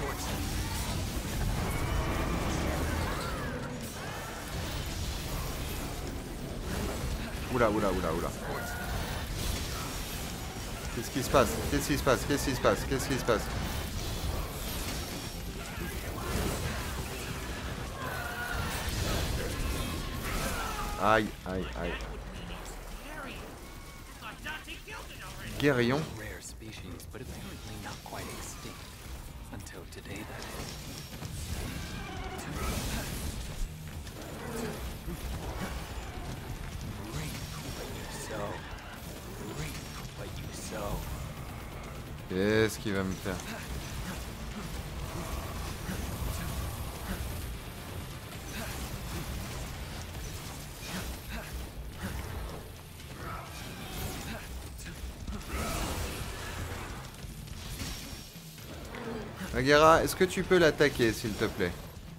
Oula, oula, oula, oula. Qu'est-ce qui se passe? Qu'est-ce qui se passe? Qu'est-ce qui se passe? Qu'est-ce qui se passe? Aïe, aïe, aïe. Guérillon. Rare species, but apparently not quite extinct. Until today, that is. Reap what you sow. Reap what you sow. Qu'est-ce qu'il va me faire? Bagheera, est-ce que tu peux l'attaquer, s'il te plaît?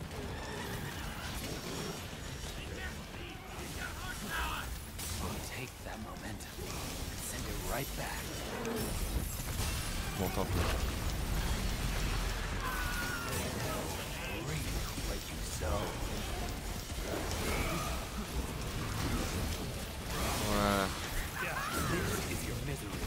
Take that momentum and send it right back. Bon, tant pis. Reap what you sow. Voilà. This is your misery.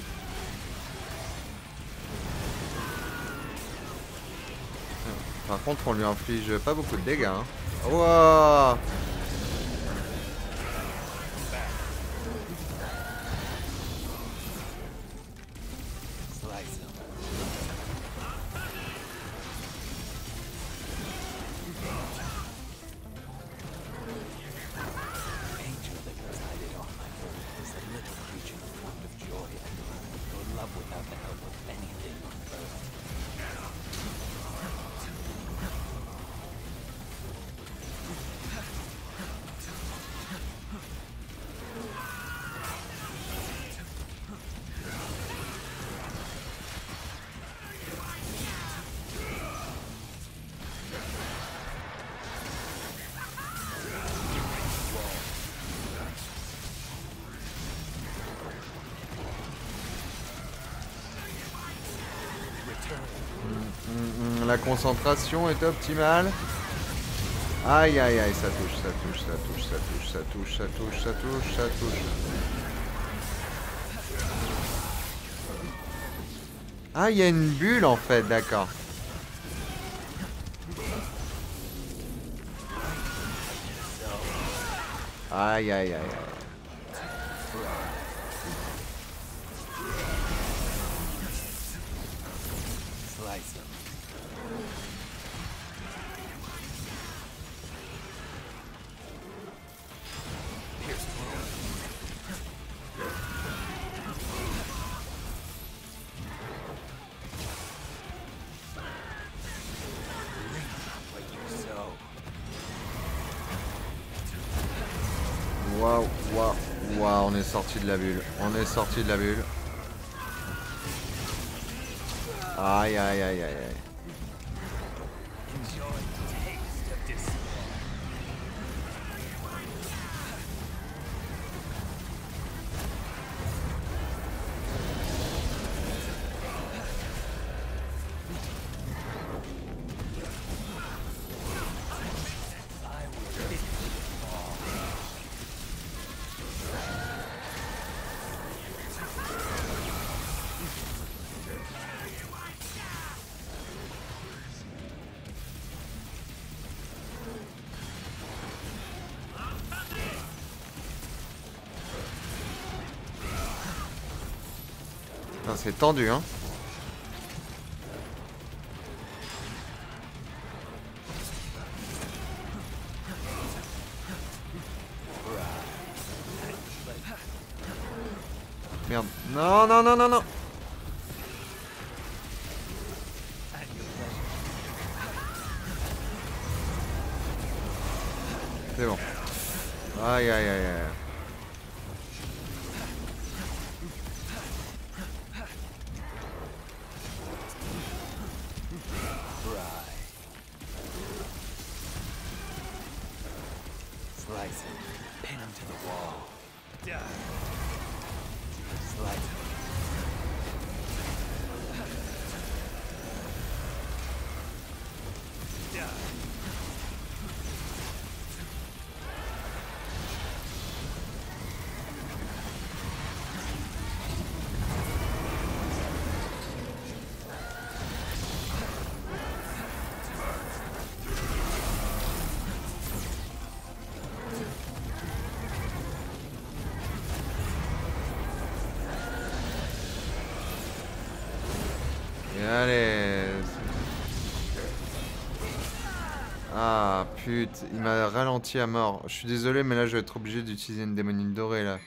Par contre, on lui inflige pas beaucoup de dégâts. Hein. Wow. Slice them. Angel that resided on my earth is a little creature fond of joy and learning, or love without the help of anything on earth. Mm, mm, la concentration est optimale. Aïe, aïe, aïe, ça touche, ça touche, ça touche, ça touche, ça touche, ça touche, ça touche, ça touche. Ah, il y a une bulle en fait, d'accord. Aïe, aïe, aïe, aïe. Slice them. Pierce through. Reap what you sow. Waouh, waouh, waouh, on est sorti de la bulle. On est sorti de la bulle. Aïe, aïe, aïe, aïe, aïe. Enjoy the taste of despair. I will finish it all. Putain, c'est tendu, hein. Merde. Non, non, non, non, non. C'est bon. Aïe, aïe, aïe, aïe. Slice him. Pin him to the wall. Et allez. Ah putain, il m'a ralenti à mort. Je suis désolé, mais là je vais être obligé d'utiliser une démonine dorée là.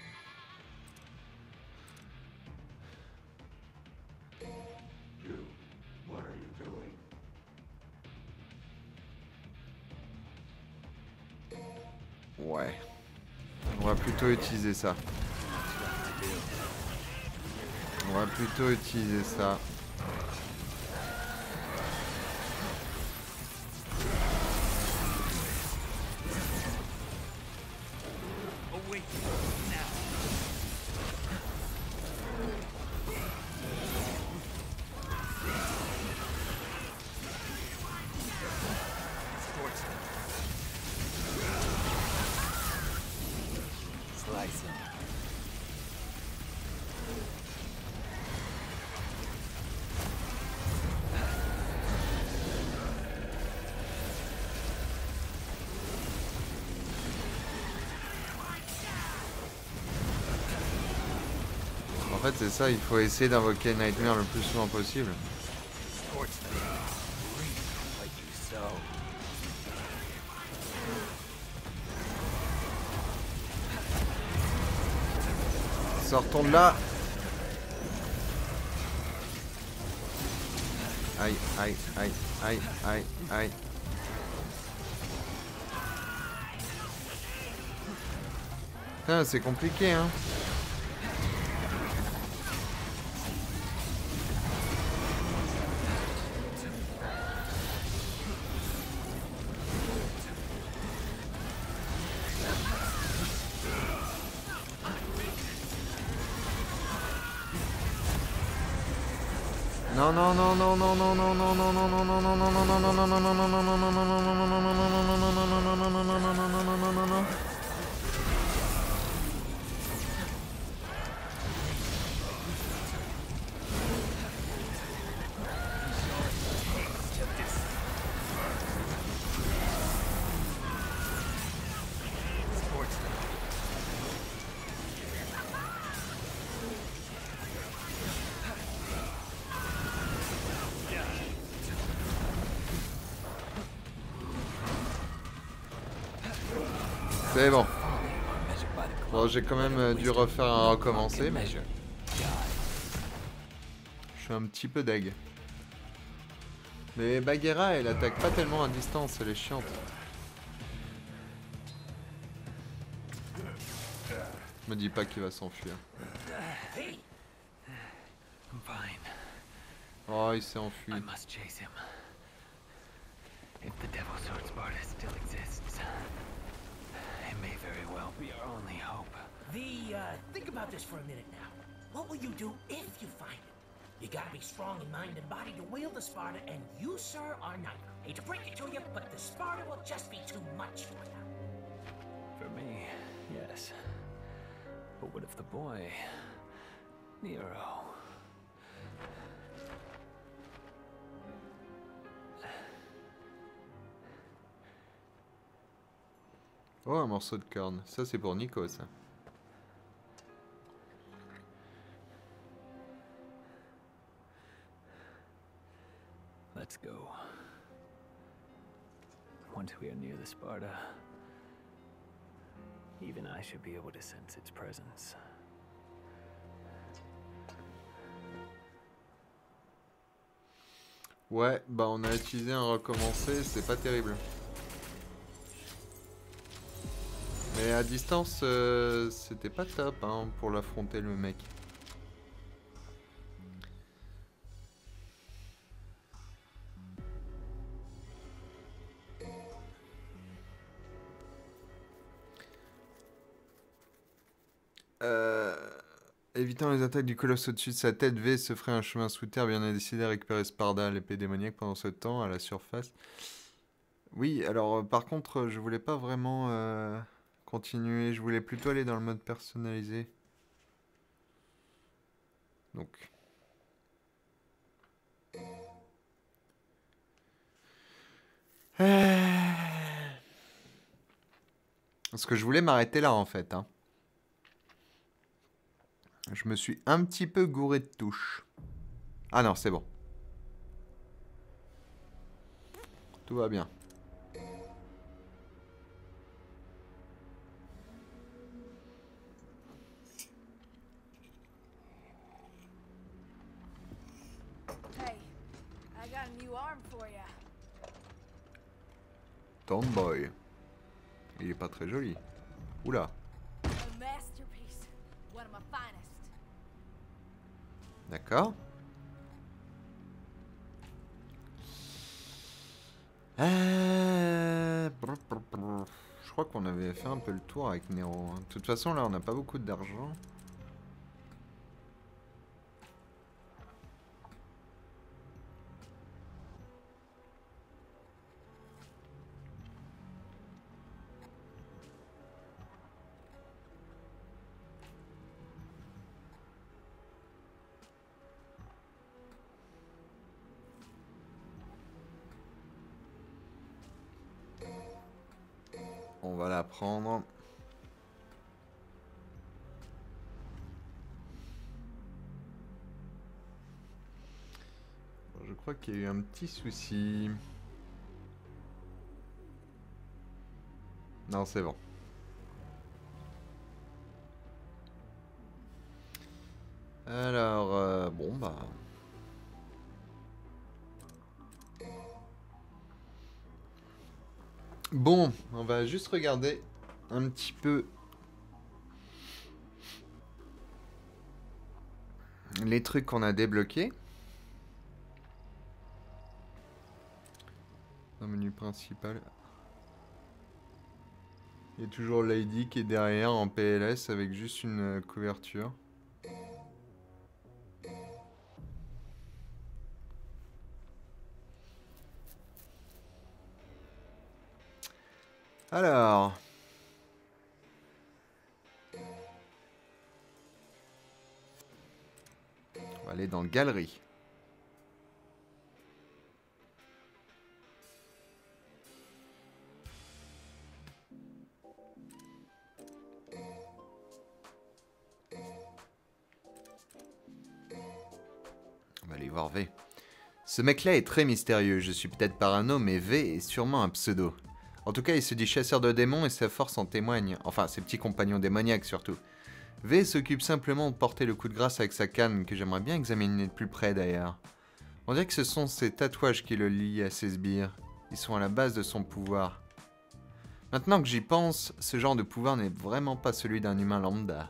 Ouais. On va plutôt utiliser ça. On va plutôt utiliser ça. En fait, c'est ça, il faut essayer d'invoquer Nightmare le plus souvent possible. Sortons de là. Aïe, aïe, aïe, aïe, aïe, aïe. Putain, c'est compliqué, hein. Non non non non non non non non non non non non non non non non non non non non. C'est bon. Bon, j'ai quand même dû refaire un recommencer, mais je suis un petit peu deg. Mais Bagheera, elle attaque pas tellement à distance, elle est chiante. Me dis pas qu'il va s'enfuir. Oh, il s'est enfui. If the Devil Sword Sparta still exists, it may very well be our only hope. The, uh, think about this for a minute now. What will you do if you find it? You gotta be strong in mind and body to wield the Sparta, and you, sir, are neither. Hate to break it to you, but the Sparta will just be too much for you. For me, yes. But what if the boy, Nero... Oh, un morceau de corne. Ça, c'est pour Nico, ça. Let's go. Once we are near the Sparta, even I should be able to sense its presence. Ouais, bah on a utilisé un recommencer, c'est pas terrible. Mais à distance, euh, c'était pas top hein, pour l'affronter le mec. Euh... Évitant les attaques du colosse au-dessus de sa tête, V se ferait un chemin sous terre, bien a décidé de récupérer Sparda, l'épée démoniaque, pendant ce temps, à la surface. Oui, alors, euh, par contre, euh, je voulais pas vraiment euh, continuer, je voulais plutôt aller dans le mode personnalisé. Donc... Parce que je voulais m'arrêter là, en fait, hein. Je me suis un petit peu gouré de touches. Ah non, c'est bon. Tout va bien. Hey, I got a new arm for ya. Tomboy. Il est pas très joli. Oula. A masterpiece. One of my finest. D'accord. Euh... brr, brr, brr. Je crois qu'on avait fait un peu le tour avec Nero. hein. De toute façon, là, on n'a pas beaucoup d'argent. On va la prendre. Je crois qu'il y a eu un petit souci. Non, c'est bon. Alors, euh, bon, bah... Bon, on va juste regarder un petit peu les trucs qu'on a débloqués. Dans le menu principal. Il y a toujours Lady qui est derrière en P L S avec juste une euh, couverture. Alors... On va aller dans Galerie. On va aller voir V. Ce mec-là est très mystérieux. Je suis peut-être parano, mais V est sûrement un pseudo. En tout cas, il se dit chasseur de démons et sa force en témoigne. Enfin, ses petits compagnons démoniaques surtout. V s'occupe simplement de porter le coup de grâce avec sa canne, que j'aimerais bien examiner de plus près d'ailleurs. On dirait que ce sont ses tatouages qui le lient à ses sbires. Ils sont à la base de son pouvoir. Maintenant que j'y pense, ce genre de pouvoir n'est vraiment pas celui d'un humain lambda.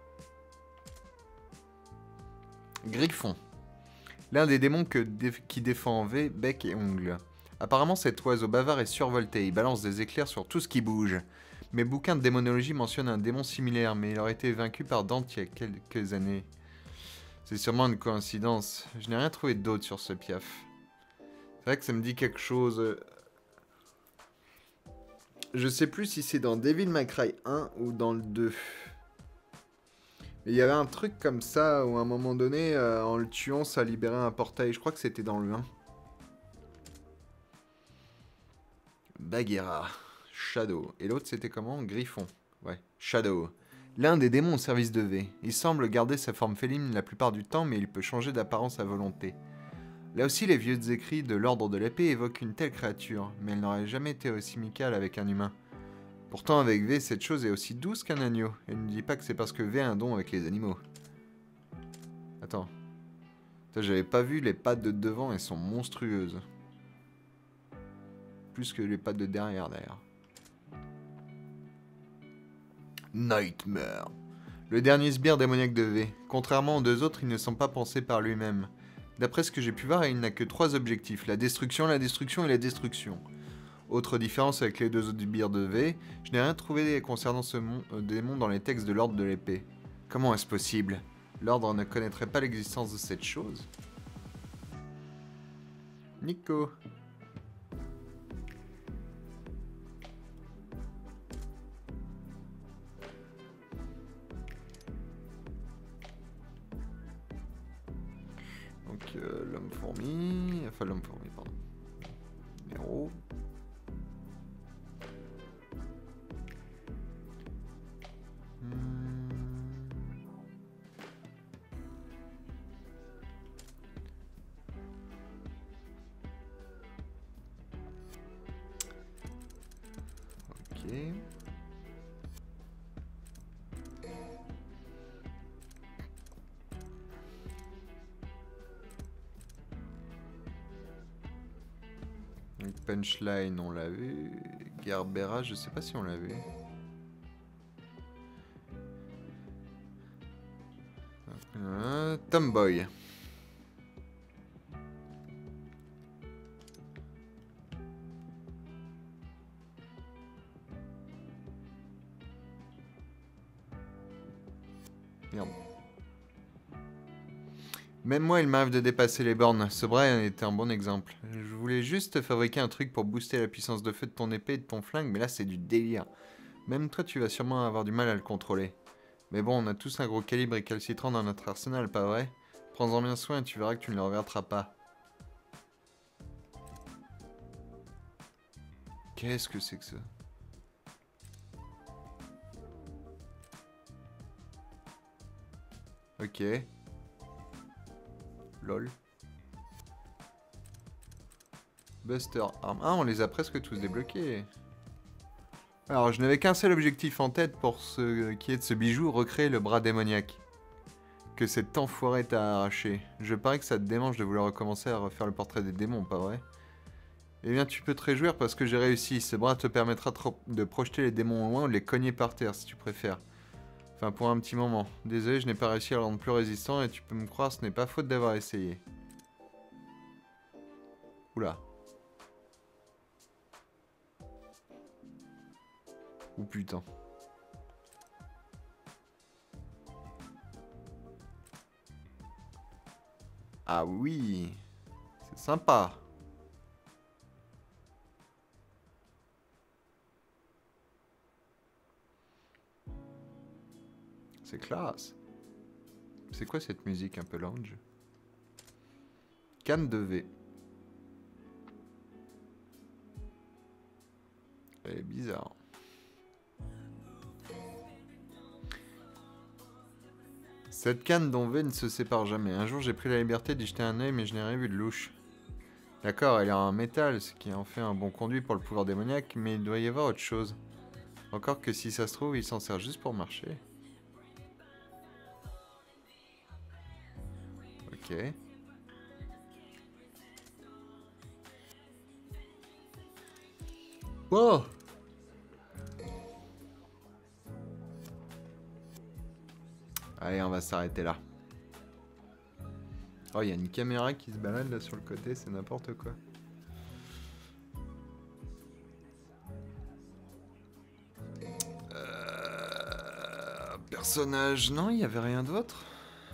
Griffon. L'un des démons que déf qui défend V, bec et ongles. Apparemment, cet oiseau bavard est survolté. Il balance des éclairs sur tout ce qui bouge. Mes bouquins de démonologie mentionnent un démon similaire, mais il aurait été vaincu par Dante il y a quelques années. C'est sûrement une coïncidence. Je n'ai rien trouvé d'autre sur ce piaf. C'est vrai que ça me dit quelque chose. Je sais plus si c'est dans Devil May Cry un ou dans le deux. Mais il y avait un truc comme ça où à un moment donné, euh, en le tuant, ça libérait un portail. Je crois que c'était dans le un. Bagheera. Shadow. Et l'autre, c'était comment? Griffon. Ouais, Shadow. L'un des démons au service de V. Il semble garder sa forme féline la plupart du temps, mais il peut changer d'apparence à volonté. Là aussi, les vieux écrits de l'ordre de l'épée évoquent une telle créature, mais elle n'aurait jamais été aussi amicale avec un humain. Pourtant, avec V, cette chose est aussi douce qu'un agneau. Et ne dis pas que c'est parce que V a un don avec les animaux. Attends. J'avais pas vu les pattes de devant, elles sont monstrueuses. Plus que les pattes de derrière, d'ailleurs. Nightmare. Le dernier sbire démoniaque de V. Contrairement aux deux autres, ils ne sont pas pensés par lui-même. D'après ce que j'ai pu voir, il n'a que trois objectifs. La destruction, la destruction et la destruction. Autre différence avec les deux autres sbires de V, je n'ai rien trouvé concernant ce mon, euh, démon dans les textes de l'ordre de l'épée. Comment est-ce possible? L'ordre ne connaîtrait pas l'existence de cette chose. Nico. Donc euh, l'homme fourmi, enfin l'homme fourmi, pardon. Héros. Hmm. Ok. Donc punchline, on l'a vu. Garbera, je sais pas si on l'a vu. Euh, Tomboy. Merde. Même moi, il m'arrive de dépasser les bornes. Ce bras en était un bon exemple. Je voulais juste fabriquer un truc pour booster la puissance de feu de ton épée et de ton flingue, mais là, c'est du délire. Même toi, tu vas sûrement avoir du mal à le contrôler. Mais bon, on a tous un gros calibre récalcitrant dans notre arsenal, pas vrai? Prends-en bien soin et tu verras que tu ne le regretteras pas. Qu'est-ce que c'est que ça? Ok. Lol. Buster Arm. Ah, on les a presque tous débloqués. Alors, je n'avais qu'un seul objectif en tête pour ce qui est de ce bijou, recréer le bras démoniaque. Que cet enfoiré t'a arraché. Je parie que ça te démange de vouloir recommencer à refaire le portrait des démons, pas vrai? Eh bien, tu peux te réjouir parce que j'ai réussi. Ce bras te permettra de projeter les démons au loin ou de les cogner par terre, si tu préfères. Enfin, pour un petit moment. Désolé, je n'ai pas réussi à le rendre plus résistant et tu peux me croire, ce n'est pas faute d'avoir essayé. Oula. Ou putain. Ah oui. C'est sympa. C'est classe. C'est quoi cette musique un peu lounge? Canne de V. Elle est bizarre. Cette canne dont V ne se sépare jamais. Un jour j'ai pris la liberté d'y jeter un œil mais je n'ai rien vu de louche. D'accord, elle est en métal, ce qui en fait un bon conduit pour le pouvoir démoniaque, mais il doit y avoir autre chose. Encore que si ça se trouve, il s'en sert juste pour marcher. Ok. Wow! Allez, on va s'arrêter là. Oh, il y a une caméra qui se balade là sur le côté, c'est n'importe quoi. Euh... Personnage, non, il n'y avait rien d'autre.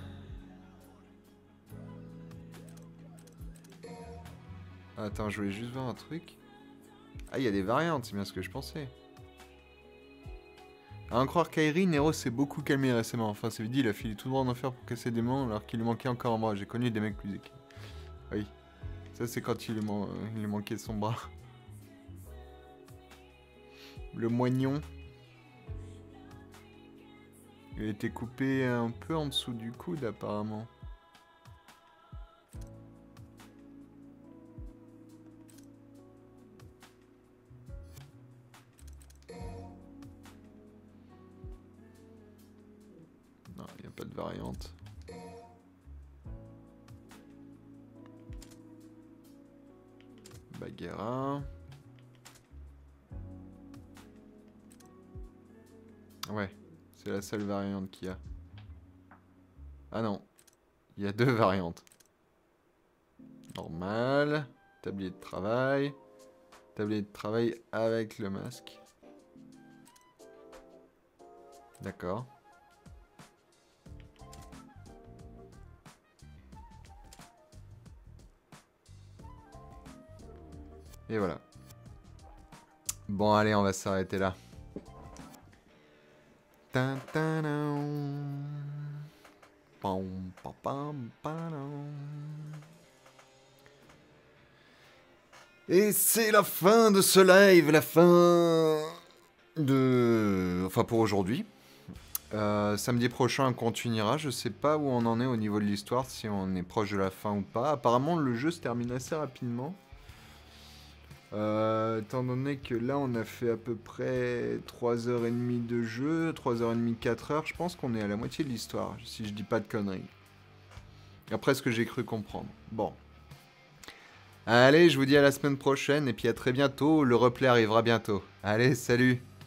Attends, je voulais juste voir un truc. Ah, il y a des variantes, c'est bien ce que je pensais. À en croire Kairi, Nero s'est beaucoup calmé récemment. Enfin, c'est dit, il a filé tout droit en enfer pour casser des mains alors qu'il lui manquait encore un bras. J'ai connu des mecs plus équipés. Oui. Ça, c'est quand il lui, man... il lui manquait son bras. Le moignon. Il a été coupé un peu en dessous du coude, apparemment. Non, il n'y a pas de variante. Bagheera. Ouais, c'est la seule variante qu'il y a. Ah non, il y a deux variantes. Normal, tablier de travail, tablier de travail avec le masque. D'accord. Et voilà. Bon, allez, on va s'arrêter là. Tin, tin, nan. Pam, pam, pam, pam, nan. Et c'est la fin de ce live, la fin de... Enfin, pour aujourd'hui. Euh, samedi prochain, on continuera. Je sais pas où on en est au niveau de l'histoire, si on est proche de la fin ou pas. Apparemment, le jeu se termine assez rapidement. Euh, étant donné que là on a fait à peu près trois heures trente de jeu, trois heures trente, quatre heures, je pense qu'on est à la moitié de l'histoire, si je dis pas de conneries. Après ce que j'ai cru comprendre. Bon. Allez, je vous dis à la semaine prochaine et puis à très bientôt, le replay arrivera bientôt. Allez, salut!